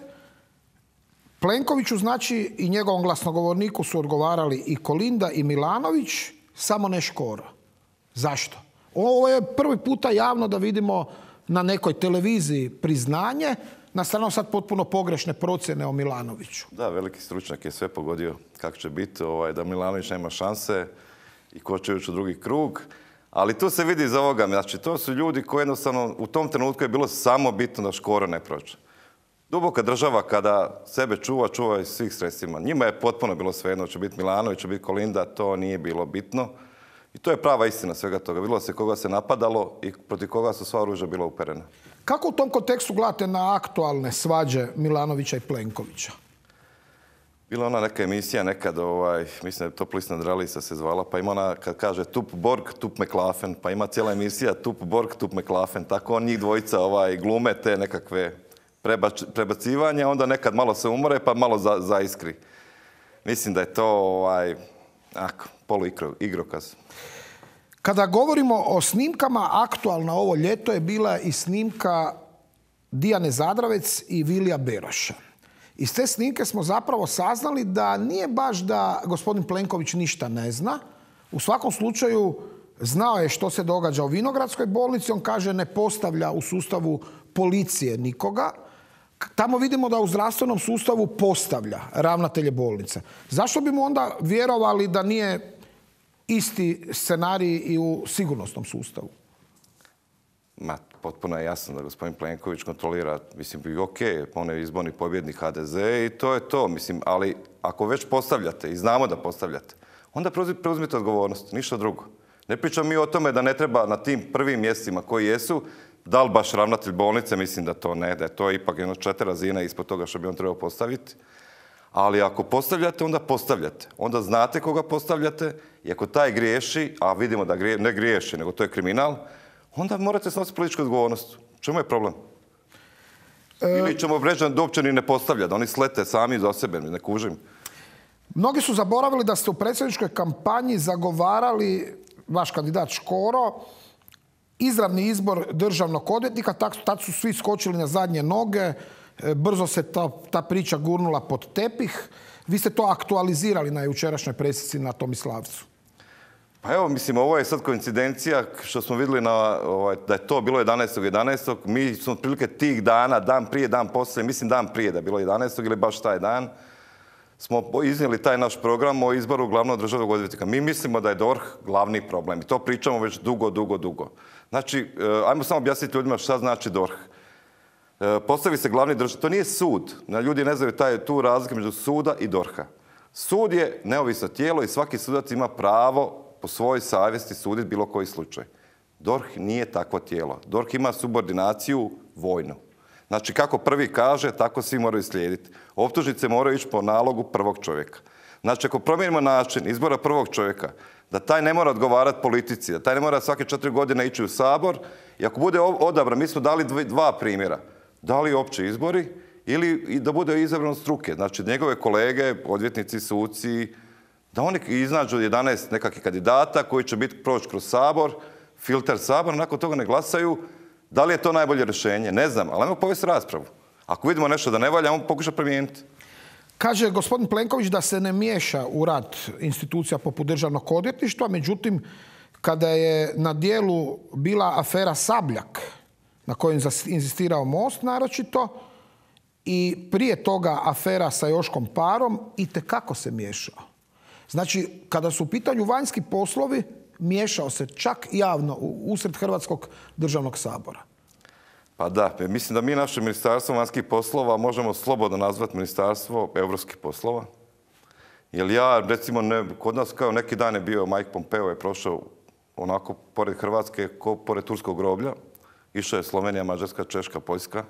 Plenkoviću, znači, i njegovom glasnogovorniku su odgovarali i Kolinda i Milanović, samo ne Škoro. Zašto? Ovo je prvi puta javno da vidimo na nekoj televiziji priznanje, na stranu sad potpuno pogrešne procjene o Milanoviću. Da, veliki stručnjak je sve pogodio kako će biti, ovaj, da Milanović nema šanse i ko će ući u drugi krug. Ali tu se vidi iz ovoga, znači to su ljudi koji jednostavno u tom trenutku je bilo samo bitno da Škoro ne prođe. Duboka država kada sebe čuva, čuva iz svih sredstvima. Njima je potpuno bilo svejedno, će biti Milanović, će biti Kolinda, to nije bilo bitno. I to je prava istina svega toga. Bilo se koga se napadalo i protiv koga su sva oružja bila uperena. Kako u tom kontekstu gledate na aktualne svađe Milanovića i Plenkovića? Bila ona neka emisija nekad, ovaj, mislim da je Top list nad Ralisa se zvala, pa ima ona kad kaže Tup Borg, Tup McLaughlin, pa ima cijela emisija Tup Borg, Tup McLaughlin. Tako on njih dvojica ovaj, glume te nekakve prebač, prebacivanja, onda nekad malo se umore pa malo za, zaiskri. Mislim da je to ovaj, ako, polu igrokaz. Kada govorimo o snimkama, aktualna ovo ljeto je bila i snimka Dijane Zadravec i Vilija Beroša. Iz te snimke smo zapravo saznali da nije baš da gospodin Plenković ništa ne zna. U svakom slučaju znao je što se događa u Vinogradskoj bolnici. On kaže ne postavlja u sustavu policije nikoga. Tamo vidimo da u zdravstvenom sustavu postavlja ravnatelje bolnica. Zašto bi mu onda vjerovali da nije isti scenarij i u sigurnosnom sustavu? Ma, potpuno je jasno da gospodin Plenković kontrolira, mislim, bi ok, on je izborni pobjednik H D Z i to je to, mislim, ali ako već postavljate i znamo da postavljate, onda preuzmite odgovornost, ništa drugo. Ne pričam mi o tome da ne treba na tim prvim mjestima koji jesu, da li baš ravnatelj bolnice, mislim da to ne, da je to ipak jedno četiri razine ispod toga što bi on trebao postaviti. Ali ako postavljate, onda postavljate. Onda znate koga postavljate i ako taj griješi, a vidimo da grije, ne griješi, nego to je kriminal, onda morate snositi političku odgovornost. Čemu je problem? E... Ili ćemo vređati da uopće ni ne postavlja, da oni slete sami za sebe, ne kužim. Mnogi su zaboravili da ste u predsjedničkoj kampanji zagovarali, vaš kandidat Škoro, izravni izbor državnog odvjetnika, tad su svi skočili na zadnje noge, brzo se ta, ta priča gurnula pod tepih. Vi ste to aktualizirali na jučerašnjoj presici na Tomislavcu. Pa evo, mislim, ovo je sad koincidencija što smo vidjeli na, ovaj, da je to bilo jedanaestog jedanaestog Mi smo otprilike tih dana, dan prije, dan poslije, mislim dan prije da je bilo jedanaestog ili baš taj dan, smo iznijeli taj naš program o izboru glavnog državnog odvjetnika. Mi mislimo da je D O R H glavni problem i to pričamo već dugo, dugo, dugo. Znači, ajmo samo objasniti ljudima šta znači D O R H. Postavi se glavni državni, to nije sud. Ljudi ne znaju taj, tu razliku među suda i D O R H-a. Sud je neovisno tijelo i svaki sudac ima pravo po svojoj savjesti suditi bilo koji slučaj. D O R H nije takvo tijelo. D O R H ima subordinaciju vojnu. Znači, kako prvi kaže, tako svi moraju slijediti. Optužnice moraju ići po nalogu prvog čovjeka. Znači, ako promijenimo način izbora prvog čovjeka, da taj ne mora odgovarati politici, da taj ne mora svake četiri godine ići u Sabor, i ako bude odabran, mi smo dali dva primjera. Da li opći izbori ili da bude izabran od struke. Znači, njegove kolege, odvjetnici, suci, da oni iznađu jedanaest nekakvih kandidata koji će biti proći kroz Sabor, filter Sabor, nakon toga ne glasaju. Da li je to najbolje rješenje? Ne znam, ali ajmo povesti raspravu. Ako vidimo nešto da ne valja, on pokuša promijeniti. Kaže gospodin Plenković da se ne miješa u rad institucija poput Državnog odvjetništva, međutim, kada je na dijelu bila afera Sabljak, na kojoj je inzistirao Most naročito, i prije toga afera sa Joškom Parom, itekako se miješao. Znači, kada su u pitanju vanjski poslovi, miješao se čak javno usred Hrvatskog državnog sabora. Pa da, mislim da mi naše ministarstvo vanjskih poslova možemo slobodno nazvati ministarstvo europskih poslova. Jer ja, recimo, ne, kod nas kao neki dan je bio Mike Pompeo, je prošao onako pored Hrvatske, ko pored turskog groblja. Išao je Slovenija, Mađarska, Češka, Poljska.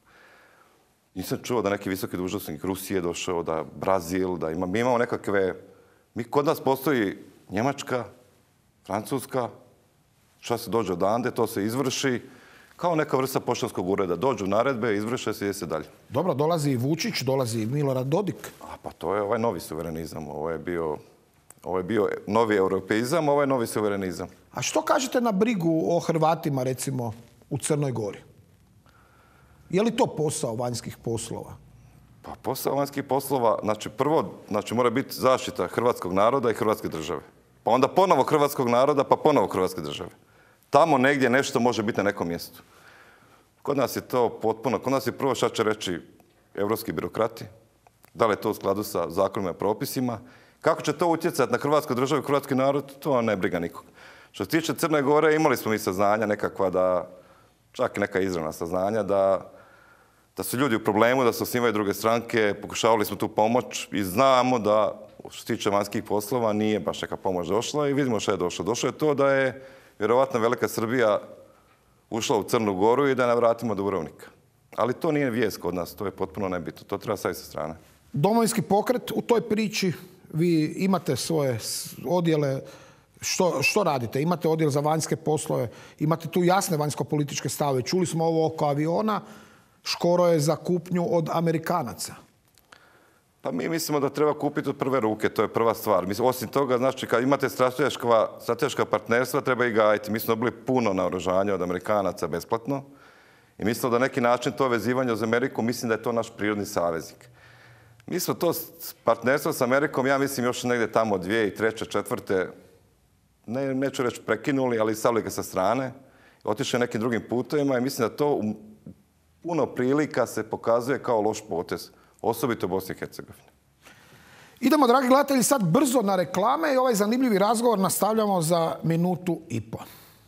Nisam čuo da neki visoki dužnosnik Rusije došao, da Brazil, da ima, mi imamo nekakve, mi kod nas postoji Njemačka, Francuska, šta se dođe odande, to se izvrši, kao neka vrsta poštanskog ureda. Dođu naredbe, izvrše se i ide se dalje. Dobro, dolazi i Vučić, dolazi i Milorad Dodik. A pa to je ovaj novi suverenizam, ovo je bio, ovo je bio novi europeizam, ovo je novi suverenizam. A što kažete na brigu o Hrvatima, recimo, u Crnoj Gori? Je li to posao vanjskih poslova? Pa posao vanjskih poslova, znači prvo, znači mora biti zaštita hrvatskog naroda i hrvatske države. Pa onda ponovo hrvatskog naroda, pa ponovo hrvatske države. Tamo negdje nešto može biti na nekom mjestu. Kod nas je to potpuno, kod nas je prvo šta će reći evropski birokrati, da li je to u skladu sa zakonima i propisima, kako će to utjecati na hrvatsku državu i hrvatski narod, to ne briga nikog. Što se tiče Crne Gore, imali smo mi saznanja nekakva da, čak i neka izravna saznanja, da da su ljudi u problemu, da se osnivaju druge stranke, pokušavali smo tu pomoć i znamo da, što se tiče vanjskih poslova, nije baš neka pomoć došla i vidimo što je došlo. Došlo je to da je vjerovatno Velika Srbija ušla u Crnu Goru i da je navratimo do Dubrovnika. Ali to nije vijest kod nas, to je potpuno nebitno, to treba staviti sa strane. Domovinski pokret u toj priči, vi imate svoje odjele, što, što radite? Imate odjel za vanjske poslove, imate tu jasne vanjsko-političke stave. Čuli smo ovo oko aviona, Škoro je za kupnju od Amerikanaca. Pa mi mislimo da treba kupiti od prve ruke, to je prva stvar. Mislim, osim toga, znači, kad imate strateška, strateška partnerstva, treba ih gajiti. Mi smo dobili puno naoružanja od Amerikanaca besplatno i mislimo da neki način to vezivanje uz Ameriku, mislim da je to naš prirodni saveznik. Mi smo to partnerstvo s Amerikom, ja mislim, još negdje tamo dvije i treće, četvrte, ne, neću reći prekinuli, ali stavili ga sa strane, otišli nekim drugim putovima i mislim da to puno prilika se pokazuje kao loš potez, osobito u Bosni i Hercegovini. Idemo, dragi gledatelji, sad brzo na reklame i ovaj zanimljivi razgovor nastavljamo za minutu i po.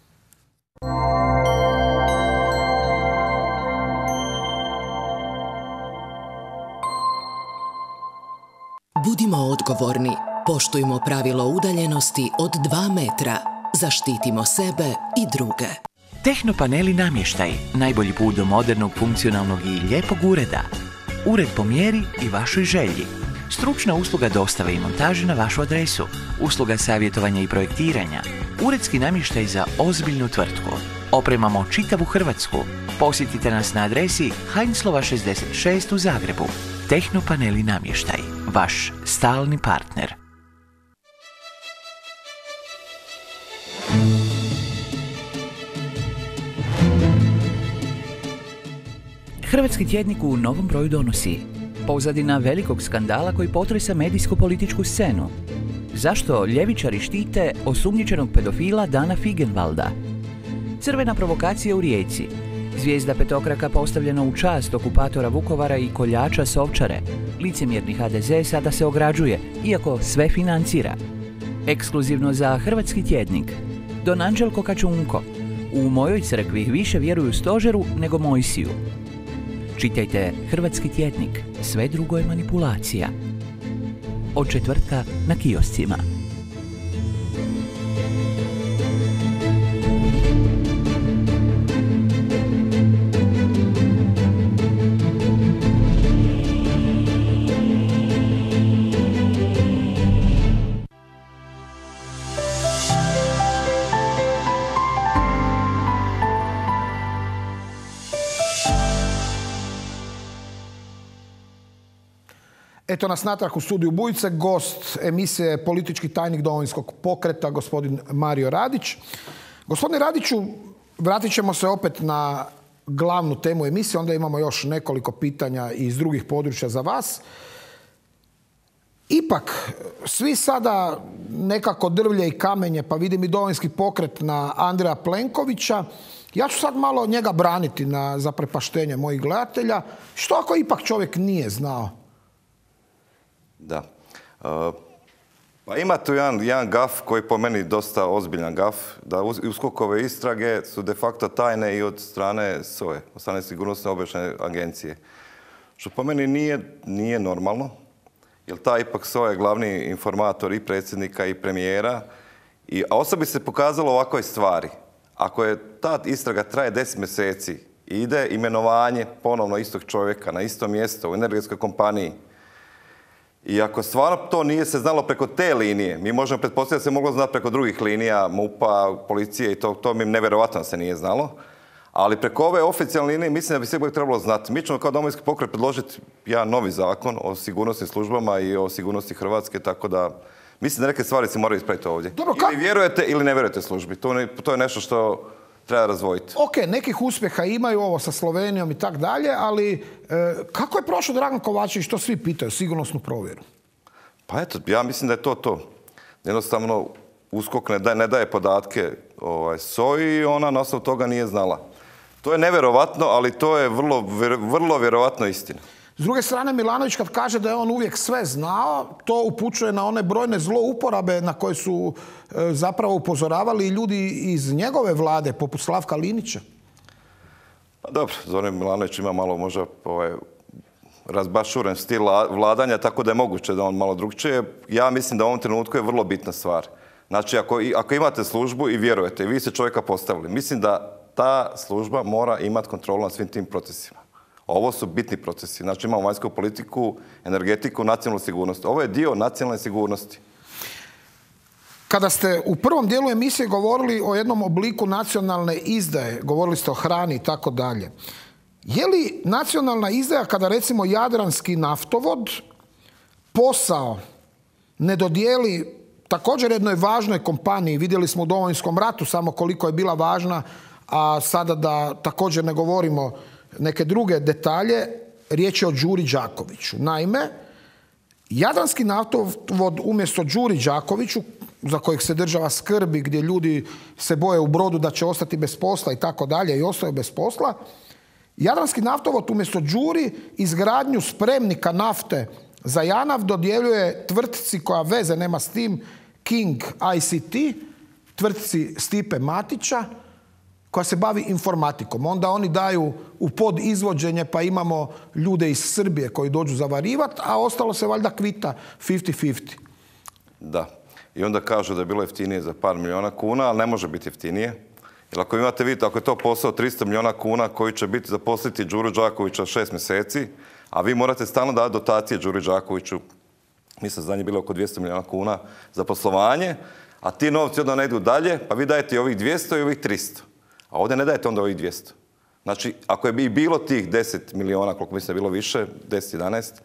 Budimo odgovorni, poštujmo pravilo udaljenosti od dva metra, zaštitimo sebe i druge. Tehnopaneli namještaj, najbolji put do modernog, funkcionalnog i lijepog ureda. Ured po mjeri i vašoj želji. Stručna usluga dostave i montaže na vašu adresu. Usluga savjetovanja i projektiranja. Uredski namještaj za ozbiljnu tvrtku. Opremamo čitavu Hrvatsku. Posjetite nas na adresi Heinzlova šezdeset šest u Zagrebu. Tehnopaneli namještaj, vaš stalni partner. Hrvatski tjednik u novom broju donosi pozadina velikog skandala koji potresa medijsko-političku scenu. Zašto ljevičari štite osumnjičenog pedofila Dana Figenvalda? Crvena provokacija u Rijeci. Zvijezda petokraka postavljena u čast okupatora Vukovara i koljača s Ovčare. Licemjerni ha de ze sada se ograđuje, iako sve financira. Ekskluzivno za Hrvatski tjednik. Don Anđelko Kačunko. U mojoj crkvi više vjeruju stožeru nego Mojsiju. Čitajte Hrvatski tjednik, sve drugo je manipulacija. Od četvrtka na kioscima. Eto nas natrag u studiju Bujice, gost emisije je politički tajnik Domovinskog pokreta, gospodin Mario Radić. Gospodine Radiću, vratit ćemo se opet na glavnu temu emisije. Onda imamo još nekoliko pitanja iz drugih područja za vas. Ipak, svi sada nekako drvlje i kamenje, pa vidim i Domovinski pokret na Andreja Plenkovića. Ja ću sad malo njega braniti na zaprepaštenje mojih gledatelja. Što ako ipak čovjek nije znao? Da. Uh, pa ima tu jedan, jedan gaf koji po meni dosta ozbiljan gaf, da USKOK-ove istrage su de facto tajne i od strane S O A E, od strane Sigurnosne obavještajne agencije. Što po meni nije, nije normalno, jer ta ipak S O A E je glavni informator i predsjednika i premijera, i, a osobi se pokazalo ovakvoj stvari. Ako je ta istraga traje deset mjeseci i ide imenovanje ponovno istog čovjeka na isto mjesto u energetskoj kompaniji, i ako stvarno to nije se znalo preko te linije, mi možemo pretpostaviti da se moglo znati preko drugih linija, MUP-a, policije i to, to mi nevjerojatno se nije znalo, ali preko ove oficijalne linije mislim da bi se uvijek trebalo znati. Mi ćemo kao Domovinski pokret predložiti jedan novi zakon o sigurnosnim službama i o sigurnosti Hrvatske, tako da mislim da neke stvari se moraju ispraviti ovdje. Dobro, ili vjerujete ili ne vjerujete službi. To, ne, to je nešto što treba razvojiti. Ok, nekih uspjeha imaju, ovo sa Slovenijom i tak dalje, ali e, kako je prošao Dragan Kovačević, to svi pitaju, sigurnosnu provjeru? Pa eto, ja mislim da je to to. Jednostavno, USKOK ne daje, ne daje podatke ovaj, S O A I i ona na osnovu toga nije znala. To je nevjerovatno, ali to je vrlo, vrlo vjerovatno istina. S druge strane, Milanović kad kaže da je on uvijek sve znao, to upućuje na one brojne zlouporabe na koje su e, zapravo upozoravali i ljudi iz njegove vlade, poput Slavka Linića. Pa dobro, Zoran Milanović ima malo možda ovaj, razbašuren stil vladanja, tako da je moguće da on malo drugčije. Ja mislim da u ovom trenutku je vrlo bitna stvar. Znači, ako, ako imate službu i vjerujete, i vi ste čovjeka postavili, mislim da ta služba mora imati kontrolu nad svim tim procesima. Ovo su bitni procesi. Znači imamo vanjsku politiku, energetiku, nacionalnu sigurnost. Ovo je dio nacionalne sigurnosti. Kada ste u prvom dijelu emisije govorili o jednom obliku nacionalne izdaje, govorili ste o hrani i tako dalje, je li nacionalna izdaja kada recimo Jadranski naftovod posao ne dodijeli također jednoj važnoj kompaniji, vidjeli smo u Domovinskom ratu samo koliko je bila važna, a sada da također ne govorimo neke druge detalje, riječ je o Đuri Đakoviću. Naime, Jadranski naftovod umjesto Đuri Đakoviću, za kojeg se država skrbi, gdje ljudi se boje u Brodu da će ostati bez posla i tako dalje i ostaju bez posla, Jadranski naftovod umjesto Đuri izgradnju spremnika nafte za JANAF dodjeljuje tvrtci koja veze nema s tim, King I C T, tvrtci Stipe Matića, koja se bavi informatikom. Onda oni daju u podizvođenje, pa imamo ljude iz Srbije koji dođu zavarivati, a ostalo se valjda kvita fifty fifty. Da. I onda kažu da je bilo jeftinije za par milijuna kuna, ali ne može biti jeftinije. Jer ako imate vidjeti, ako je to posao tristo milijuna kuna koji će biti zaposliti Đuru Đakovića šest mjeseci, a vi morate stalno dati dotacije Đuri Đakoviću, mislim da je bilo oko dvjesto milijuna kuna za poslovanje, a ti novci onda ne idu dalje, pa vi dajete i ovih dvjesto i ovih tristo. A ovdje ne dajete onda ovih dvjesto. Znači, ako je bi bilo tih deset milijuna, koliko mislim je bilo više, deset jedanaest,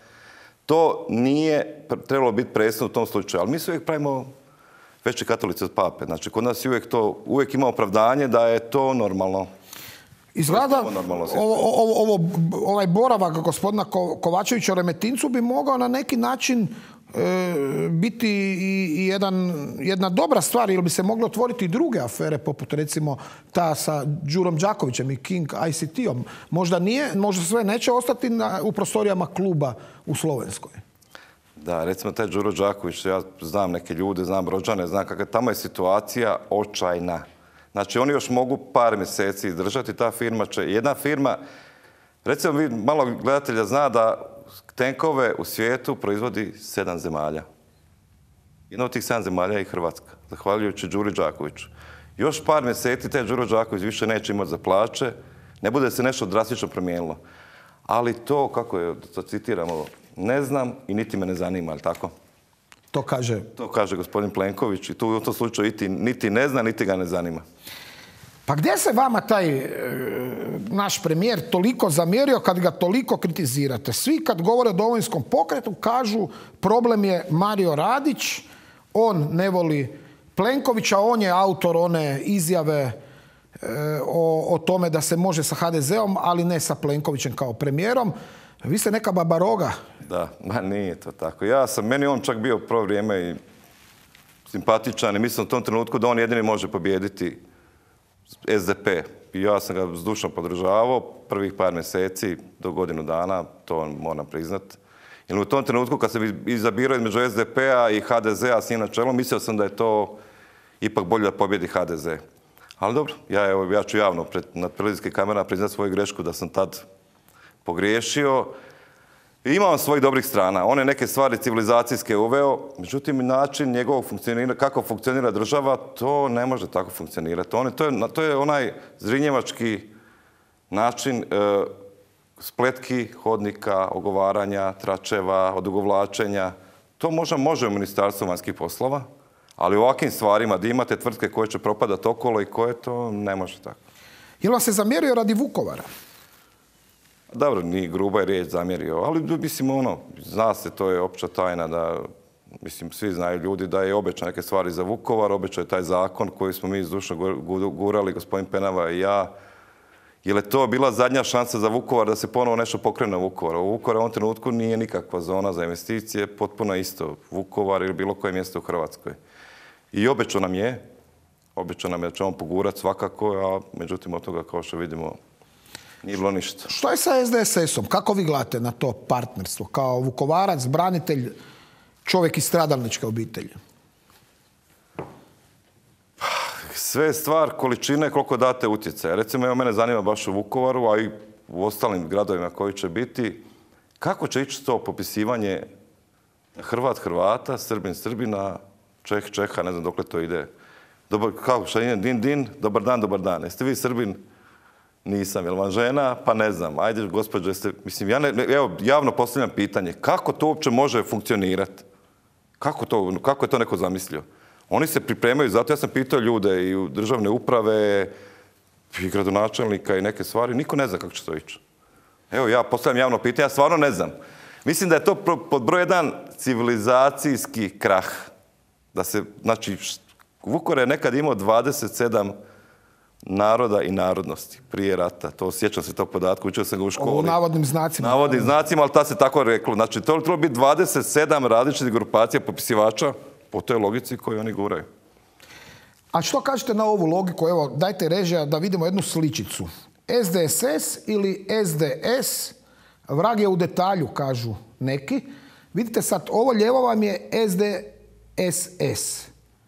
to nije trebalo biti presudno u tom slučaju. Ali mi se uvijek pravimo veći katolici od pape. Znači, kod nas uvijek, to, uvijek ima opravdanje da je to normalno. Izgleda, ovo, ovo, ovo, ovaj boravak gospodina Kovačevića u Remetincu bi mogao na neki način e, biti i, i jedan, jedna dobra stvar, ili bi se moglo otvoriti i druge afere, poput recimo ta sa Đurom Đakovićem i King I C T-om. Možda nije, možda sve neće ostati na, u prostorijama kluba u Slovenskoj. Da, recimo taj Đuro Đaković, ja znam neke ljude, znam rođane, znam kakva tamo je situacija očajna. Znači, oni još mogu par mjeseci izdržati, ta firma će, jedna firma, recimo vi malo gledatelja zna da tenkove u svijetu proizvodi sedam zemalja. Jedna od tih sedam zemalja je i Hrvatska, zahvaljujući Đuri Đakoviću. Još par mjeseci taj Đuro Đaković više neće imati za plaće, ne bude se nešto drastično promijenilo. Ali to, kako je, to citiramo, ne znam i niti me ne zanima, ali tako? To kaže? To kaže gospodin Plenković i tu u tom slučaju niti, niti ne zna, niti ga ne zanima. Pa gdje se vama taj e, naš premijer toliko zamjerio kad ga toliko kritizirate? Svi kad govore o Domovinskom pokretu kažu problem je Mario Radić, on ne voli Plenkovića, on je autor one izjave e, o, o tome da se može sa ha de zeom, ali ne sa Plenkovićem kao premijerom. Vi ste neka babaroga. Da, ma nije to tako. Ja sam, meni on čak bio prvo vrijeme i simpatičan i mislim u tom trenutku da on jedini može pobijediti es de pe. I ja sam ga zdušno podržavao prvih par mjeseci do godinu dana, to moram priznat. Jer u tom trenutku kad se izabirao između es de pe-a i ha de zea s njim na čelu, mislio sam da je to ipak bolje da pobjedi ha de ze. Ali dobro, ja, evo, ja ću javno pred, na televizijskim kamerama priznati svoju grešku da sam tad pogriješio. I imao svojih dobrih strana. On je neke stvari civilizacijske uveo, međutim način njegovog funkcionira, kako funkcionira država, to ne može tako funkcionirati. On je, to, je, to je onaj zrinjevački način e, spletki, hodnika, ogovaranja, tračeva, odugovlačenja. To možda može u Ministarstvu vanjskih poslova, ali u ovakvim stvarima da imate tvrtke koje će propadati okolo i koje to ne može tako. Je li vam se zamjerio radi Vukovara? Dobro, ni gruba je riječ zamjerio, ali mislim ono, zna se, to je opća tajna da, mislim, svi znaju ljudi da je obećao neke stvari za Vukovar, obećao je taj zakon koji smo mi zdušno gurali, gospodin Penava i ja. Je li to bila zadnja šansa za Vukovar da se ponovo nešto pokrene u Vukovaru? U Vukovaru u ovom trenutku nije nikakva zona za investicije, potpuno isto. Vukovar ili bilo koje mjesto u Hrvatskoj. I obećao nam je, obećao nam je da će on pogurati svakako, a međutim od toga, kao što vidimo, nije bilo ništa. Što je sa es de es esom? Kako vi gledate na to partnerstvo? Kao Vukovarac, branitelj, čovjek iz stradalničke obitelji? Sve je stvar količine koliko date utjecaja. Recimo, evo, mene zanima baš u Vukovaru, a i u ostalim gradovima koji će biti, kako će ići to popisivanje Hrvat Hrvata, Srbin Srbina, Čeh Čeha, ne znam dokle to ide. Dobar, kako šta ide? Din, din, dobar dan, dobar dan. Jeste vi Srbin? Nisam. Jel vam žena? Pa ne znam. Ajde, gospođo, jeste... Mislim, ja ne, evo, javno postavljam pitanje. Kako to uopće može funkcionirati? Kako to, kako je to neko zamislio? Oni se pripremaju, zato ja sam pitao ljude i u državne uprave, i gradonačelnika i neke stvari. Niko ne zna kako će to ići. Evo, ja postavljam javno pitanje, ja stvarno ne znam. Mislim da je to pod broj jedan civilizacijski krah. Da se, znači, Vukovar je nekad imao dvadeset sedam naroda i narodnosti prije rata. To sjećam se tog podatka, učio sam ga u školi. Ovo u navodnim znacima. Navodnim znacima, ali ta se tako reklo. Znači, to je trebalo biti dvadeset sedam različitih grupacija popisivača po toj logici koju oni guraju. A što kažete na ovu logiku? Evo, dajte režija da vidimo jednu sličicu. es de es es ili es de es, vrag je u detalju, kažu neki. Vidite sad, ovo lijevo vam je es de es es.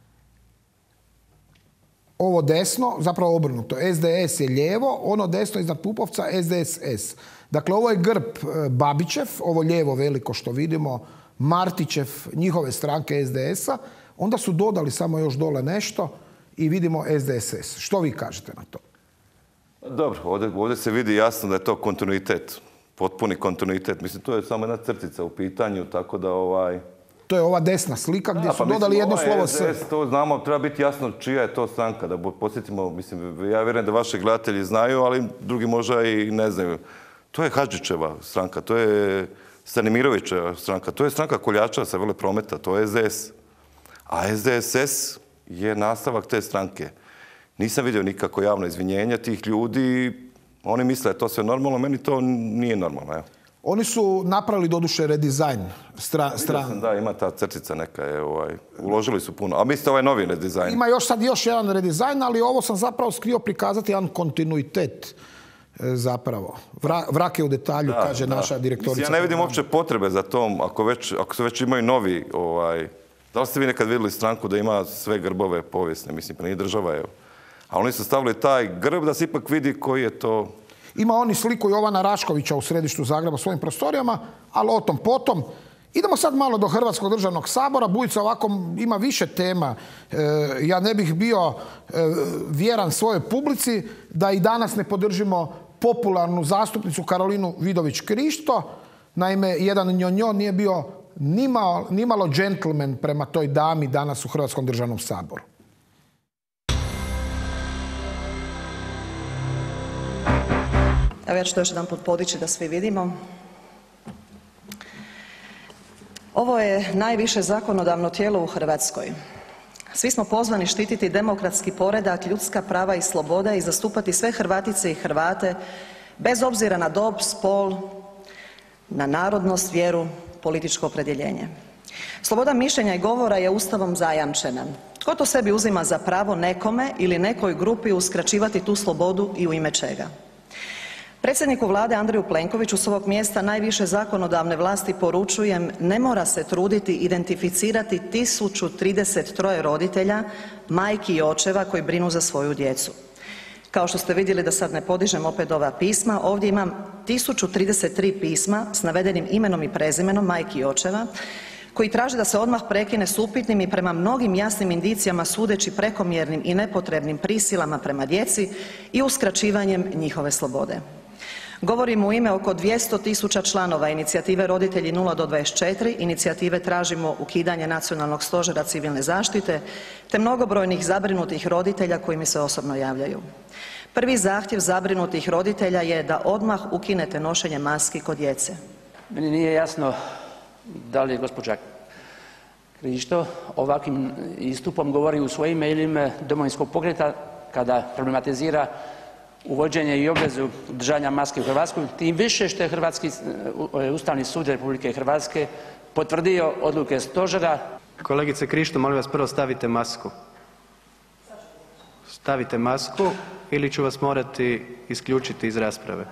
Ovo desno, zapravo obrnuto, es de es je lijevo, ono desno iznad Pupovca, es de es es. Dakle, ovo je grb Babićev, ovo lijevo veliko što vidimo, Martićev, njihove stranke es de es-a, onda su dodali samo još dole nešto i vidimo es de es es. Što vi kažete na to? Dobro, ovdje, ovdje se vidi jasno da je to kontinuitet, potpuni kontinuitet. Mislim, to je samo jedna crtica u pitanju, tako da ovaj... To je ova desna slika gdje da, su pa dodali mislim, jedno slovo S. To znamo, treba biti jasno čija je to stranka, da posjetimo, mislim, ja vjerujem da vaši gledatelji znaju, ali drugi možda i ne znaju. To je Hadžićeva stranka, to je Stanimirovićeva stranka, to je stranka koljača sa Veleprometa, to je es de es. A es de es es je nastavak te stranke. Nisam vidio nikako javno izvinjenje tih ljudi, oni misle da je to sve normalno, meni to nije normalno, evo. Oni su napravili doduše redizajn strane. Stra... Da, ima ta crtica neka, je, ovaj, uložili su puno. A mislite ovaj novi redizajn? Ima još sad još jedan redizajn, ali ovo sam zapravo skrio prikazati jedan kontinuitet zapravo. Vra, vrak je u detalju, da, kaže da. Naša direktorica. Mislim, ja ne vidim uopće potrebe za tom, ako već, ako se već imaju novi, ovaj, da li ste vi nekad vidjeli stranku da ima sve grbove povijesne, mislim, pa nije država, evo. A oni su stavili taj grb da se ipak vidi koji je to... Ima oni sliku Jovana Raškovića u središtu Zagreba u svojim prostorijama, ali o tom potom. Idemo sad malo do Hrvatskog državnog sabora. Bujica ovako ima više tema. E, ja ne bih bio e, vjeran svojoj publici da i danas ne podržimo popularnu zastupnicu Karolinu Vidović-Krišto. Naime, jedan njonjo nije bio nimalo, nimalo džentlmen prema toj dami danas u Hrvatskom državnom saboru. Evo ja ću to još jedan put podići da svi vidimo. Ovo je najviše zakonodavno tijelo u Hrvatskoj. Svi smo pozvani štititi demokratski poredak, ljudska prava i slobode i zastupati sve Hrvatice i Hrvate bez obzira na dob, spol, na narodnost, vjeru, političko opredjeljenje. Sloboda mišljenja i govora je Ustavom zajamčena. Tko to sebi uzima za pravo nekome ili nekoj grupi uskraćivati tu slobodu i u ime čega? Predsjedniku Vlade Andreju Plenkoviću s ovog mjesta najviše zakonodavne vlasti poručujem, ne mora se truditi identificirati tisuću trideset tri roditelja, majki i očeva koji brinu za svoju djecu. Kao što ste vidjeli, da sad ne podižem opet ova pisma, ovdje imam tisuću trideset tri pisma s navedenim imenom i prezimenom majki i očeva koji traže da se odmah prekine s upitnim i prema mnogim jasnim indicijama sudeći prekomjernim i nepotrebnim prisilama prema djeci i uskraćivanjem njihove slobode. Govorim u ime oko dvjesto tisuća članova inicijative Roditelji nula do dvadeset četiri, inicijative Tražimo ukidanje Nacionalnog stožera civilne zaštite, te mnogobrojnih zabrinutih roditelja koji mi se osobno javljaju. Prvi zahtjev zabrinutih roditelja je da odmah ukinete nošenje maski kod djece. Meni nije jasno da li je gospođa Krišto ovakvim istupom govori u svojim mailima Domovinskog pokreta kada problematizira uvođenje i obvezu držanja maske u Hrvatskoj, tim više što je Hrvatski Ustavni sud Republike Hrvatske potvrdio odluke stožera. Kolegice Krišto, molim vas prvo stavite masku. Stavite masku ili ću vas morati isključiti iz rasprave.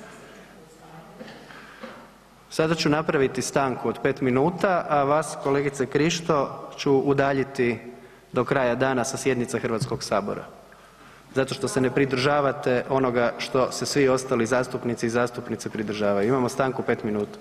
Sada ću napraviti stanku od pet minuta, a vas, kolegice Krišto, ću udaljiti do kraja dana sa sjednice Hrvatskog sabora. Zato što se ne pridržavate onoga što se svi ostali zastupnici i zastupnice pridržavaju. Imamo stanku pet minuta.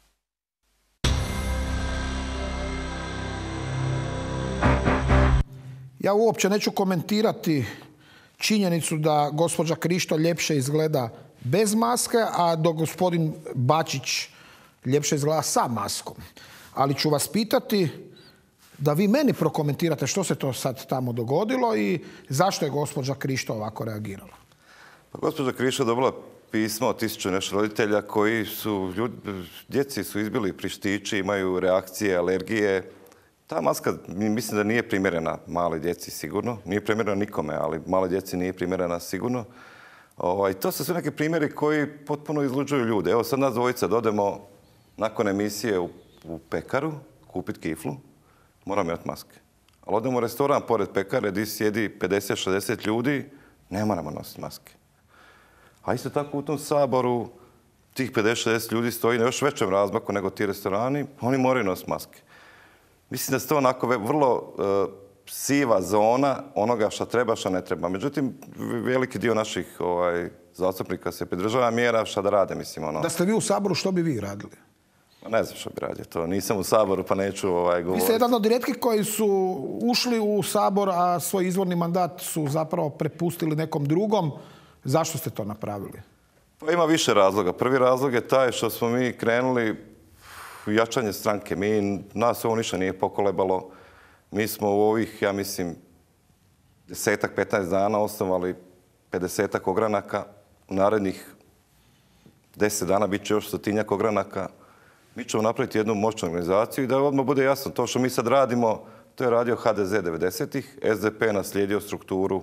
Ja uopće neću komentirati činjenicu da gospođa Krišto ljepše izgleda bez maske, a dok gospodin Bačić ljepše izgleda sa maskom. Ali ću vas pitati da vi meni prokomentirate što se to sad tamo dogodilo i zašto je gospođa Krišto ovako reagirala. Pa gospođa Krišto dobila pismo od tisuću nešto roditelja koji su, ljudi, djeci su izbili prištići, imaju reakcije, alergije. Ta maska mislim da nije primjerena male djeci sigurno, nije primjerena nikome, ali male djeci nije primjerena sigurno. Ovaj, to su sve neki primjeri koji potpuno izluđuju ljude. Evo sad nas dvojica dodemo nakon emisije u, u pekaru, kupiti kiflu, moramo imati maske. Ali odemo u restoran pored pekare gdje sjedi pedeset šezdeset ljudi, ne moramo nositi maske. A isto tako u tom saboru tih pedeset šezdeset ljudi stoji na još većem razmaku nego ti restorani, oni moraju nositi maske. Mislim da je to onako vrlo uh, siva zona onoga što treba, što ne treba. Međutim, veliki dio naših ovaj, zastupnika se pridržava mjera, šta da rade, mislim. Ono. Da ste vi u Saboru, što bi vi radili? Ne znam što bi radio to. Nisam u Saboru, pa neću ovaj, govoriti. Vi ste jedan od rijetkih koji su ušli u Sabor, a svoj izvorni mandat su zapravo prepustili nekom drugom. Zašto ste to napravili? Pa ima više razloga. Prvi razlog je taj što smo mi krenuli u jačanje stranke. Mi, nas ovo ništa nije pokolebalo. Mi smo u ovih, ja mislim, desetak, petnaest dana osnovali pedesetak ogranaka. U narednih deset dana bit će još stotinjak ogranaka. Mi ćemo napraviti jednu moćnu organizaciju i da odmah bude jasno, to što mi sad radimo, to je radio ha de ze devedesetih, es de pe je naslijedio strukturu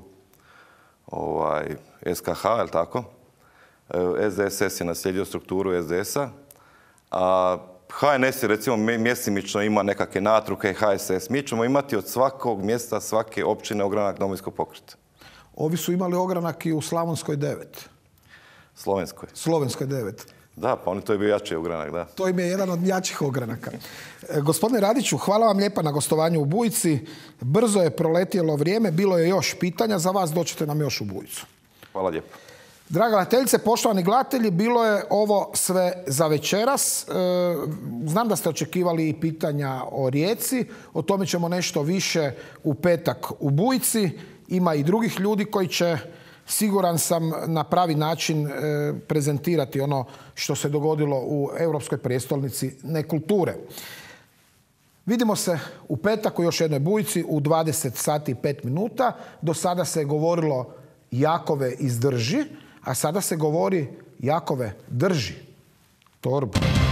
ovaj, es ka ha, je li tako? es de es es je naslijedio strukturu es de esa, a ha en es je recimo mjesimično ima nekakve natruke i ha es es. Mi ćemo imati od svakog mjesta, svake općine ogranak Domovinskog pokreta. Ovi su imali ogranak i u Slavonskoj devet. Slovenskoj. Slovenskoj devet. Da, pa oni to je bio jači ogranak, da. To im je jedan od jačih ogranaka. E, gospodine Radiću, hvala vam lijepa na gostovanju u Bujici. Brzo je proletjelo vrijeme, bilo je još pitanja za vas, doćete nam još u Bujicu. Hvala lijepo. Draga gledateljice, poštovani gledatelji, bilo je ovo sve za večeras. E, znam da ste očekivali i pitanja o Rijeci, o tome ćemo nešto više u petak u Bujici. Ima i drugih ljudi koji će, siguran sam, na pravi način e, prezentirati ono što se dogodilo u Europskoj prijestolnici nekulture. Vidimo se u petak u još jednoj Bujici u dvadeset sati i pet minuta. Do sada se je govorilo Jakove izdrži, a sada se govori Jakove drži torbu.